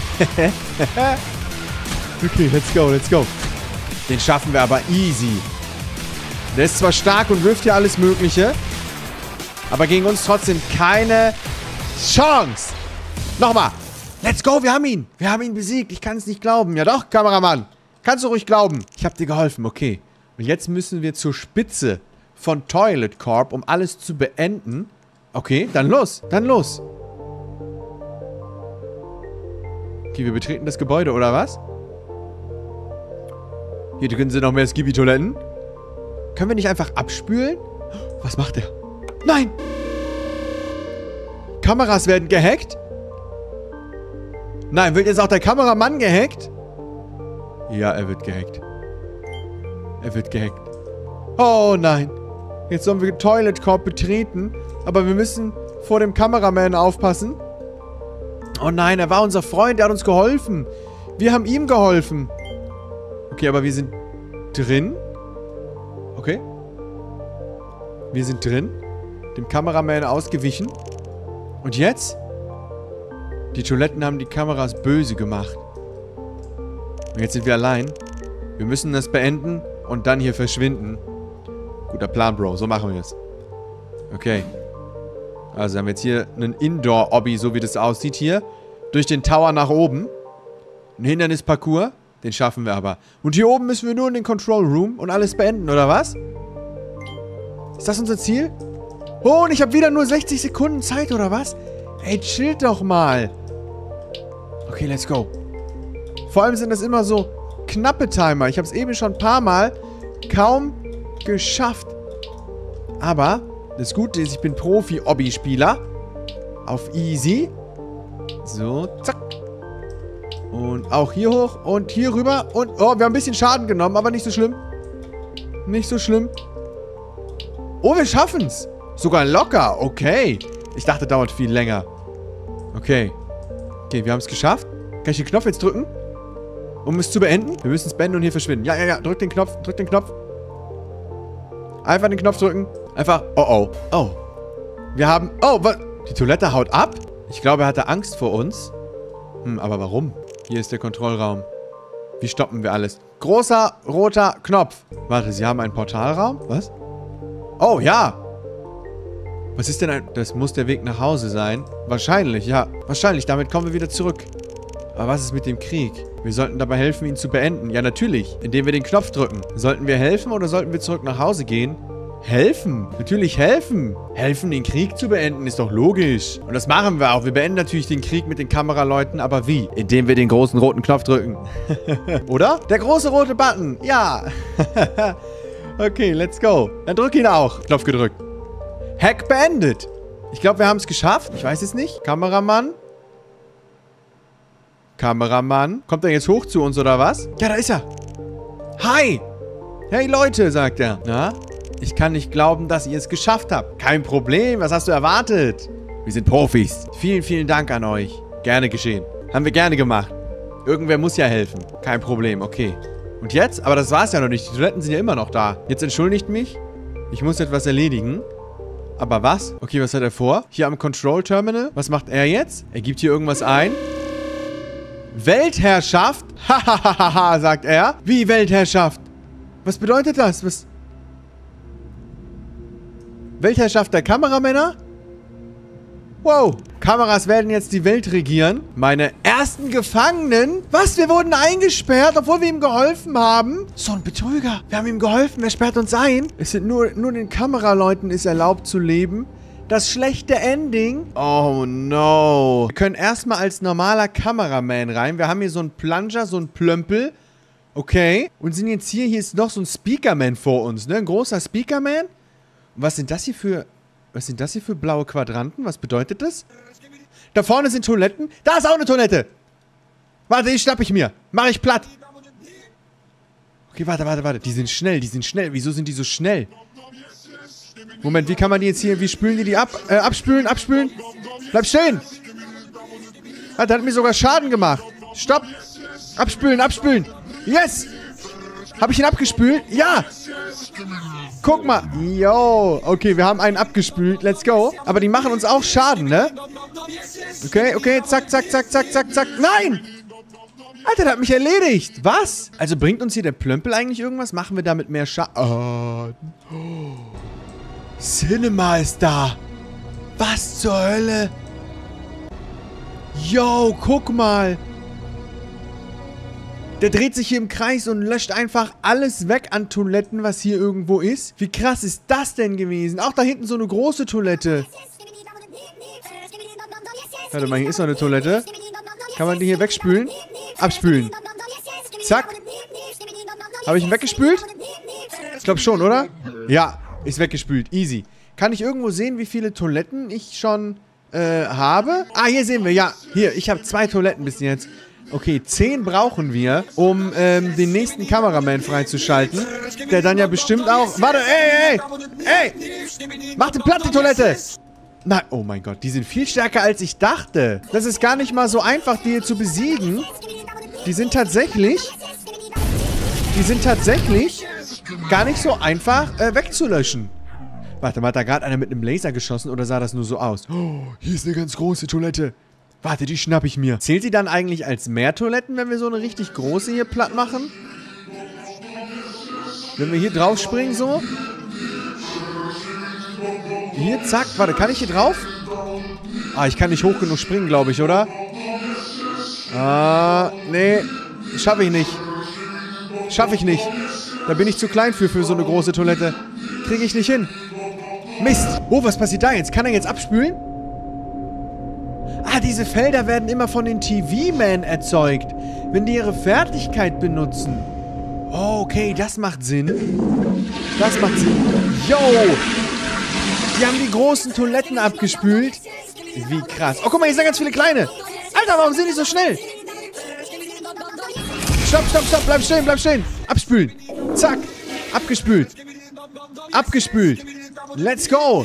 Okay, let's go, let's go. Den schaffen wir aber easy. Der ist zwar stark und wirft hier alles Mögliche. Aber gegen uns trotzdem keine Chance. Nochmal. Let's go, wir haben ihn. Wir haben ihn besiegt. Ich kann es nicht glauben. Ja doch, Kameramann. Kannst du ruhig glauben. Ich habe dir geholfen, okay. Und jetzt müssen wir zur Spitze von Toilet Corp, um alles zu beenden. Okay, dann los. Dann los. Okay, wir betreten das Gebäude, oder was? Hier drin sind noch mehr Skibidi-Toiletten. Können wir nicht einfach abspülen? Was macht er? Nein! Kameras werden gehackt? Nein, wird jetzt auch der Kameramann gehackt? Ja, er wird gehackt. Er wird gehackt. Oh nein. Jetzt sollen wir Toilet Corp betreten. Aber wir müssen vor dem Kameraman aufpassen. Oh nein, er war unser Freund. Er hat uns geholfen. Wir haben ihm geholfen. Okay, aber wir sind drin. Okay. Wir sind drin. Dem Kameraman ausgewichen. Und jetzt? Die Toiletten haben die Kameras böse gemacht. Und jetzt sind wir allein. Wir müssen das beenden und dann hier verschwinden. Guter Plan, Bro. So machen wir es. Okay. Also haben wir jetzt hier einen Indoor-Obby, so wie das aussieht hier. Durch den Tower nach oben. Ein Hindernisparcours. Den schaffen wir aber. Und hier oben müssen wir nur in den Control Room und alles beenden, oder was? Ist das unser Ziel? Oh, und ich habe wieder nur 60 Sekunden Zeit, oder was? Ey, chillt doch mal. Okay, let's go. Vor allem sind das immer so knappe Timer. Ich habe es eben schon ein paar Mal kaum geschafft. Aber das Gute ist, ich bin Profi-Obby-Spieler. Auf easy. So, zack. Und auch hier hoch und hier rüber. Und, oh, wir haben ein bisschen Schaden genommen, aber nicht so schlimm. Nicht so schlimm. Oh, wir schaffen's. Sogar locker. Okay. Ich dachte, dauert viel länger. Okay. Okay, wir haben es geschafft. Kann ich den Knopf jetzt drücken? Um es zu beenden? Wir müssen es beenden und hier verschwinden. Ja, ja, ja. Drück den Knopf. Drück den Knopf. Einfach den Knopf drücken. Einfach. Oh, oh. Oh. Wir haben... Oh, was? Die Toilette haut ab? Ich glaube, er hatte Angst vor uns. Aber warum? Hier ist der Kontrollraum. Wie stoppen wir alles? Großer, roter Knopf. Warte, Sie haben einen Portalraum? Was? Oh, ja. Was ist denn ein... Das muss der Weg nach Hause sein. Wahrscheinlich, ja. Wahrscheinlich. Damit kommen wir wieder zurück. Aber was ist mit dem Krieg? Wir sollten dabei helfen, ihn zu beenden. Ja, natürlich. Indem wir den Knopf drücken. Sollten wir helfen oder sollten wir zurück nach Hause gehen? Helfen. Natürlich helfen. Helfen, den Krieg zu beenden, ist doch logisch. Und das machen wir auch. Wir beenden natürlich den Krieg mit den Kameraleuten, aber wie? Indem wir den großen roten Knopf drücken. Oder? Der große rote Button. Ja. Okay, let's go. Dann drück ihn auch. Knopf gedrückt. Hack beendet. Ich glaube, wir haben es geschafft. Ich weiß es nicht. Kameramann. Kameramann. Kommt er jetzt hoch zu uns, oder was? Ja, da ist er. Hi. Hey, Leute, sagt er. Na? Ich kann nicht glauben, dass ihr es geschafft habt. Kein Problem. Was hast du erwartet? Wir sind Profis. Vielen, vielen Dank an euch. Gerne geschehen. Haben wir gerne gemacht. Irgendwer muss ja helfen. Kein Problem. Okay. Und jetzt? Aber das war's ja noch nicht. Die Toiletten sind ja immer noch da. Jetzt entschuldigt mich. Ich muss etwas erledigen. Aber was? Okay, was hat er vor? Hier am Control Terminal. Was macht er jetzt? Er gibt hier irgendwas ein. Weltherrschaft? Hahaha, sagt er. Wie Weltherrschaft? Was bedeutet das? Was? Weltherrschaft der Kameramänner? Wow. Kameras werden jetzt die Welt regieren. Meine ersten Gefangenen? Was? Wir wurden eingesperrt, obwohl wir ihm geholfen haben? So ein Betrüger. Wir haben ihm geholfen. Wer sperrt uns ein? Es sind nur den Kameraleuten ist erlaubt zu leben. Das schlechte Ending. Oh no. Wir können erstmal als normaler Kameraman rein. Wir haben hier so einen Plunger, so einen Plömpel. Okay. Und sind jetzt hier ist noch so ein Speakerman vor uns, ne? Ein großer Speakerman. Und was sind das hier für blaue Quadranten? Was bedeutet das? Da vorne sind Toiletten. Da ist auch eine Toilette. Warte, die schnapp ich mir. Mach ich platt. Okay, warte. Die sind schnell. Wieso sind die so schnell? Moment, wie kann man die jetzt hier... Wie spülen die ab? Abspülen. Bleib stehen. Ah, der hat mir sogar Schaden gemacht. Stopp. Abspülen. Yes. Habe ich ihn abgespült? Ja. Guck mal. Yo. Okay, wir haben einen abgespült. Let's go. Aber die machen uns auch Schaden, ne? Okay. Zack. Nein! Alter, der hat mich erledigt. Was? Also bringt uns hier der Plömpel eigentlich irgendwas? Machen wir damit mehr Schaden? Cinema ist da. Was zur Hölle? Yo, guck mal. Der dreht sich hier im Kreis und löscht einfach alles weg an Toiletten, was hier irgendwo ist. Wie krass ist das denn gewesen? Auch da hinten so eine große Toilette. Warte mal, hier ist noch eine Toilette. Kann man die hier wegspülen? Abspülen. Zack. Habe ich ihn weggespült? Ich glaube schon, oder? Ja, ist weggespült. Easy. Kann ich irgendwo sehen, wie viele Toiletten ich schon habe? Ah, hier sehen wir. Ja, hier. Ich habe 2 Toiletten bis jetzt. Okay, 10 brauchen wir, um den nächsten Kameraman freizuschalten. Der dann ja bestimmt auch... Warte, ey! Mach den platt, die Toilette! Nein, oh mein Gott, die sind viel stärker, als ich dachte. Das ist gar nicht mal so einfach, die hier zu besiegen. Die sind tatsächlich gar nicht so einfach wegzulöschen. Warte mal, hat da gerade einer mit einem Laser geschossen oder sah das nur so aus? Oh, hier ist eine ganz große Toilette. Warte, die schnapp ich mir. Zählt sie dann eigentlich als mehr Toiletten, wenn wir so eine richtig große hier platt machen? Wenn wir hier drauf springen, so? Hier, zack. Warte, kann ich hier drauf? Ah, ich kann nicht hoch genug springen, glaube ich, oder? Ah, nee. Schaffe ich nicht. Da bin ich zu klein für so eine große Toilette. Kriege ich nicht hin. Mist. Oh, was passiert da jetzt? Kann er jetzt abspülen? Ah, diese Felder werden immer von den TV-Men erzeugt, wenn die ihre Fertigkeit benutzen. Oh, okay, das macht Sinn. Yo! Die haben die großen Toiletten abgespült. Wie krass. Oh, guck mal, hier sind ganz viele kleine. Alter, warum sind die so schnell? Stopp. Bleib stehen. Abspülen. Zack. Abgespült. Let's go.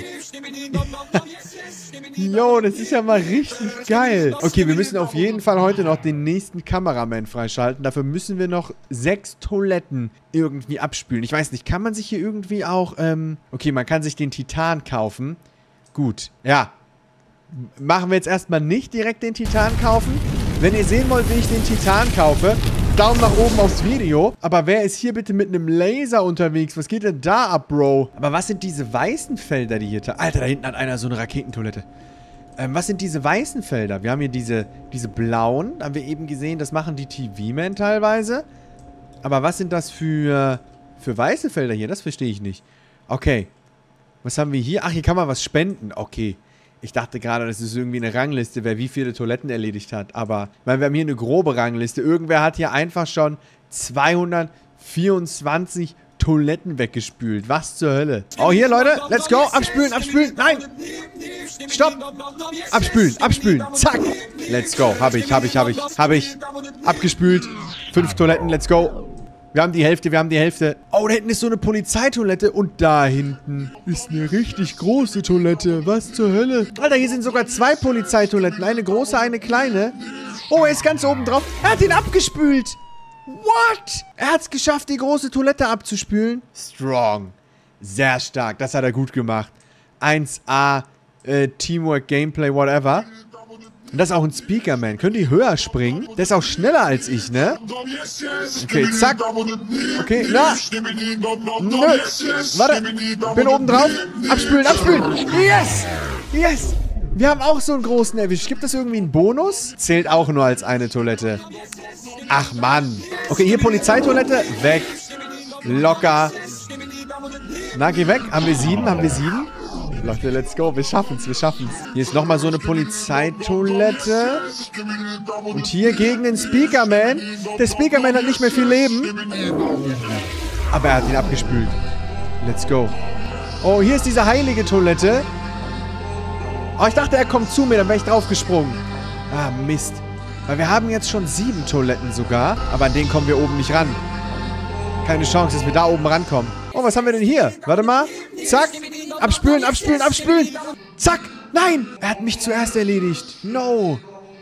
Yo, das ist ja mal richtig geil. Okay, wir müssen auf jeden Fall heute noch den nächsten Kameraman freischalten. Dafür müssen wir noch 6 Toiletten irgendwie abspülen. Ich weiß nicht, kann man sich hier irgendwie auch... Okay, man kann sich den Titan kaufen. Gut, ja. Machen wir jetzt erstmal nicht direkt den Titan kaufen. Wenn ihr sehen wollt, wie ich den Titan kaufe, Daumen nach oben aufs Video. Aber wer ist hier bitte mit einem Laser unterwegs? Was geht denn da ab, Bro? Aber was sind diese weißen Felder, die hier... Alter, da hinten hat einer so eine Raketentoilette. Was sind diese weißen Felder? Wir haben hier diese blauen. Haben wir eben gesehen, das machen die TV-Men teilweise. Aber was sind das für weiße Felder hier? Das verstehe ich nicht. Okay. Was haben wir hier? Ach, hier kann man was spenden. Okay. Ich dachte gerade, das ist irgendwie eine Rangliste, wer wie viele Toiletten erledigt hat. Aber, weil wir haben hier eine grobe Rangliste. Irgendwer hat hier einfach schon 224 Toiletten weggespült. Was zur Hölle? Oh, hier, Leute. Let's go. Abspülen. Nein. Stopp. Abspülen. Zack. Let's go. Hab ich. Abgespült. 5 Toiletten. Let's go. Wir haben die Hälfte. Oh, da hinten ist so eine Polizeitoilette. Und da hinten ist eine richtig große Toilette. Was zur Hölle? Alter, hier sind sogar 2 Polizeitoiletten. Eine große, eine kleine. Oh, er ist ganz oben drauf. Er hat ihn abgespült. What? Er hat es geschafft, die große Toilette abzuspülen. Strong. Sehr stark. Das hat er gut gemacht. 1A, Teamwork, Gameplay, whatever. Und das ist auch ein Speakerman. Können die höher springen? Der ist auch schneller als ich, ne? Okay, zack. Okay, na. Nö. Warte. Bin oben drauf. Abspülen. Yes. Wir haben auch so einen großen erwischt. Gibt es irgendwie einen Bonus? Zählt auch nur als eine Toilette. Ach, Mann. Okay, hier Polizeitoilette. Weg. Locker. Na, geh weg. Haben wir 7? Haben wir 7? Leute, let's go. Wir schaffen's, wir schaffen's. Hier ist nochmal so eine Polizeitoilette. Und hier gegen den Speakerman. Der Speakerman hat nicht mehr viel Leben. Aber er hat ihn abgespült. Let's go. Oh, hier ist diese heilige Toilette. Oh, ich dachte, er kommt zu mir, dann wäre ich draufgesprungen. Ah, Mist. Weil wir haben jetzt schon 7 Toiletten sogar. Aber an denen kommen wir oben nicht ran. Keine Chance, dass wir da oben rankommen. Oh, was haben wir denn hier? Warte mal. Zack. Abspülen, abspülen, abspülen. Zack. Nein. Er hat mich zuerst erledigt. No.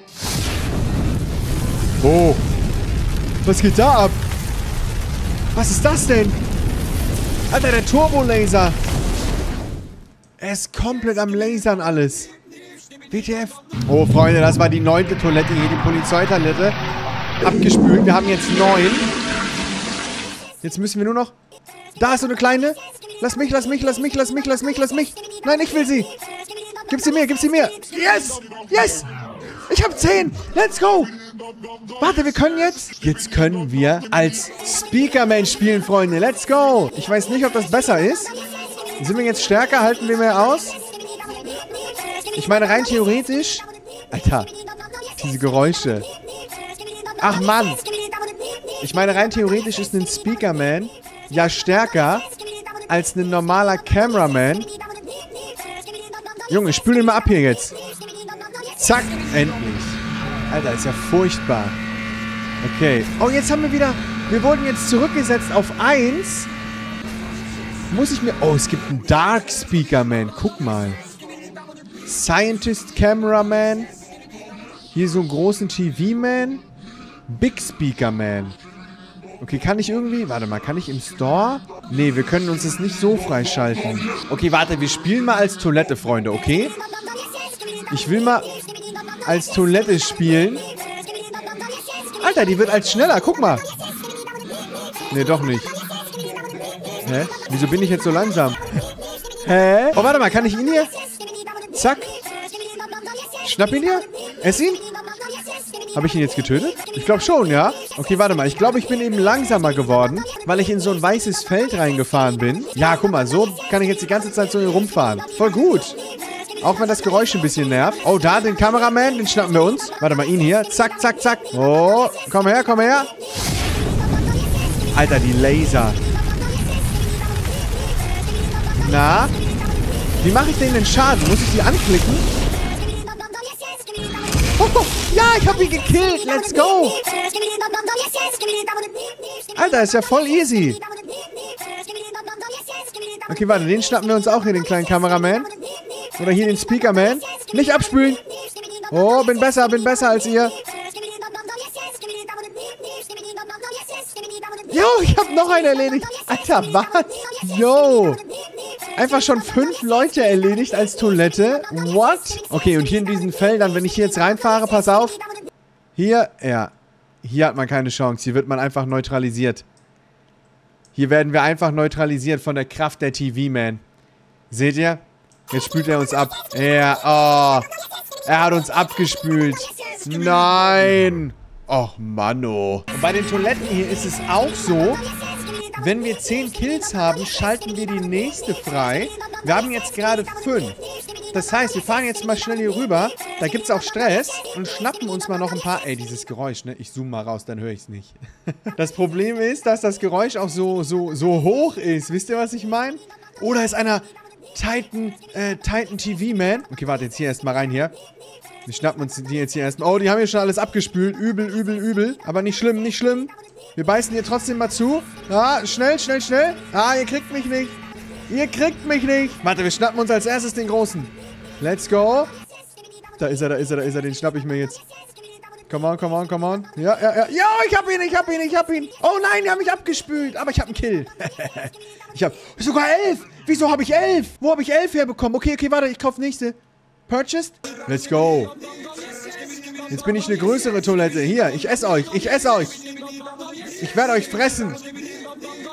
Oh. Was geht da ab? Was ist das denn? Alter, der Turbolaser. Er ist komplett am Lasern alles. WTF. Oh, Freunde, das war die 9. Toilette hier, die Polizeitoilette. Abgespült. Wir haben jetzt 9. Jetzt müssen wir nur noch... Da ist so eine kleine. Lass mich, lass mich, lass mich, lass mich, lass mich, lass mich. Nein, ich will sie. Gib sie mir, gib sie mir. Yes! Yes! Ich habe 10. Let's go! Warte, wir können jetzt... Jetzt können wir als Speakerman spielen, Freunde. Let's go! Ich weiß nicht, ob das besser ist. Sind wir jetzt stärker? Halten wir mehr aus? Ich meine, rein theoretisch... Alter, diese Geräusche. Ach, Mann. Ich meine, rein theoretisch ist ein Speakerman ja stärker als ein normaler Cameraman. Junge, spül den mal ab hier jetzt. Zack, endlich. Alter, ist ja furchtbar. Okay. Oh, jetzt haben wir wieder... Wir wurden jetzt zurückgesetzt auf 1. Muss ich mir... Oh, es gibt einen Dark Speakerman. Guck mal. Scientist Cameraman. Hier so einen großen TV-Man. Big Speakerman. Okay, kann ich irgendwie... Warte mal, kann ich im Store? Nee, wir können uns das nicht so freischalten. Okay, warte, wir spielen mal als Toilette, Freunde, okay? Ich will mal als Toilette spielen. Alter, die wird als schneller, guck mal. Nee, doch nicht. Hä? Wieso bin ich jetzt so langsam? Hä? Oh, warte mal, kann ich ihn hier? Zack. Schnapp ihn hier? Ess ihn? Habe ich ihn jetzt getötet? Ich glaube schon, ja? Okay, warte mal. Ich glaube, ich bin eben langsamer geworden, weil ich in so ein weißes Feld reingefahren bin. Ja, guck mal, so kann ich jetzt die ganze Zeit so hier rumfahren. Voll gut. Auch wenn das Geräusch ein bisschen nervt. Oh, da, den Kameraman, den schnappen wir uns. Warte mal, ihn hier. Zack, zack, zack. Oh, komm her, komm her. Alter, die Laser. Na? Wie mache ich denen den Schaden? Muss ich die anklicken? Oh, ja, ich habe ihn gekillt. Let's go. Alter, ist ja voll easy. Okay, warte, den schnappen wir uns auch hier, den kleinen Kameraman. Oder hier den Speakerman. Nicht abspülen. Oh, bin besser als ihr. Jo, ich habe noch einen erledigt. Alter, was? Jo. Einfach schon 5 Leute erledigt als Toilette. What? Okay, und hier in diesen Feldern, wenn ich hier jetzt reinfahre, pass auf. Hier, ja. Hier hat man keine Chance. Hier wird man einfach neutralisiert. Hier werden wir einfach neutralisiert von der Kraft der TV-Man. Seht ihr? Jetzt spült er uns ab. Ja, oh. Er hat uns abgespült. Nein. Och, Manno. Und bei den Toiletten hier ist es auch so, wenn wir 10 Kills haben, schalten wir die nächste frei. Wir haben jetzt gerade 5. Das heißt, wir fahren jetzt mal schnell hier rüber. Da gibt es auch Stress. Und schnappen uns mal noch ein paar... Ey, dieses Geräusch, ne? Ich zoome mal raus, dann höre ich es nicht. Das Problem ist, dass das Geräusch auch so hoch ist. Wisst ihr, was ich meine? Oh, da ist einer... Titan TV-Man. Okay, warte, jetzt hier erstmal rein hier. Wir schnappen uns die jetzt hier erstmal. Oh, die haben hier schon alles abgespült. Übel, übel, übel. Aber nicht schlimm, nicht schlimm. Wir beißen hier trotzdem mal zu. Ah, schnell, schnell, schnell. Ah, ihr kriegt mich nicht. Ihr kriegt mich nicht. Warte, wir schnappen uns als erstes den Großen. Let's go. Da ist er, da ist er, da ist er. Den schnapp ich mir jetzt. Come on, come on, come on. Ja, ja, ja. Ja, ich hab ihn, ich hab ihn, ich hab ihn. Oh nein, die haben mich abgespült. Aber ich hab einen Kill. Ich hab sogar 11. Wieso habe ich 11? Wo habe ich 11 herbekommen? Okay, okay, warte, ich kaufe nächste. Purchased? Let's go. Jetzt bin ich eine größere Toilette. Hier, ich esse euch. Ich esse euch. Ich werde euch fressen.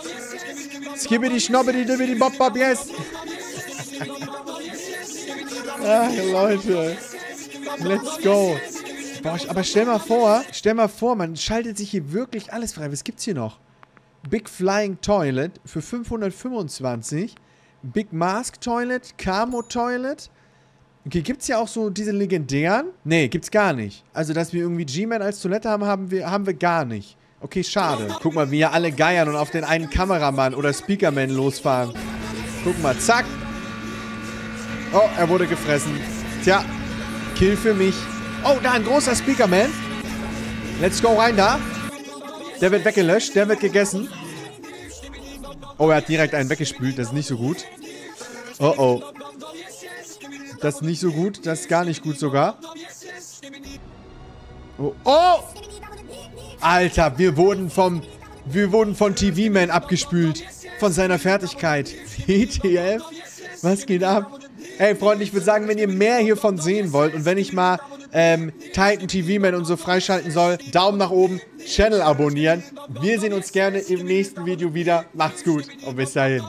Skibbidi, schnobbidi, dibbidi, bob, bob, yes. Ach, Leute. Let's go. Boah, aber stell mal vor, man schaltet sich hier wirklich alles frei. Was gibt's hier noch? Big Flying Toilet für 525. Big Mask Toilet, Camo Toilet. Okay, gibt's ja auch so diese legendären? Nee, gibt's gar nicht. Also, dass wir irgendwie G-Man als Toilette haben wir gar nicht. Okay, schade. Guck mal, wie hier alle geiern und auf den einen Kameramann oder Speakerman losfahren. Guck mal, zack. Oh, er wurde gefressen. Tja, Kill für mich. Oh, da ein großer Speakerman. Let's go rein da. Der wird weggelöscht, der wird gegessen. Oh, er hat direkt einen weggespült, das ist nicht so gut. Oh, oh. Das ist nicht so gut, das ist gar nicht gut sogar. Oh, oh! Alter, wir wurden von TV-Man abgespült. Von seiner Fertigkeit. WTF? Was geht ab? Hey, Freunde, ich würde sagen, wenn ihr mehr hiervon sehen wollt und wenn ich mal Titan TV-Man und so freischalten soll, Daumen nach oben, Channel abonnieren. Wir sehen uns gerne im nächsten Video wieder. Macht's gut und bis dahin.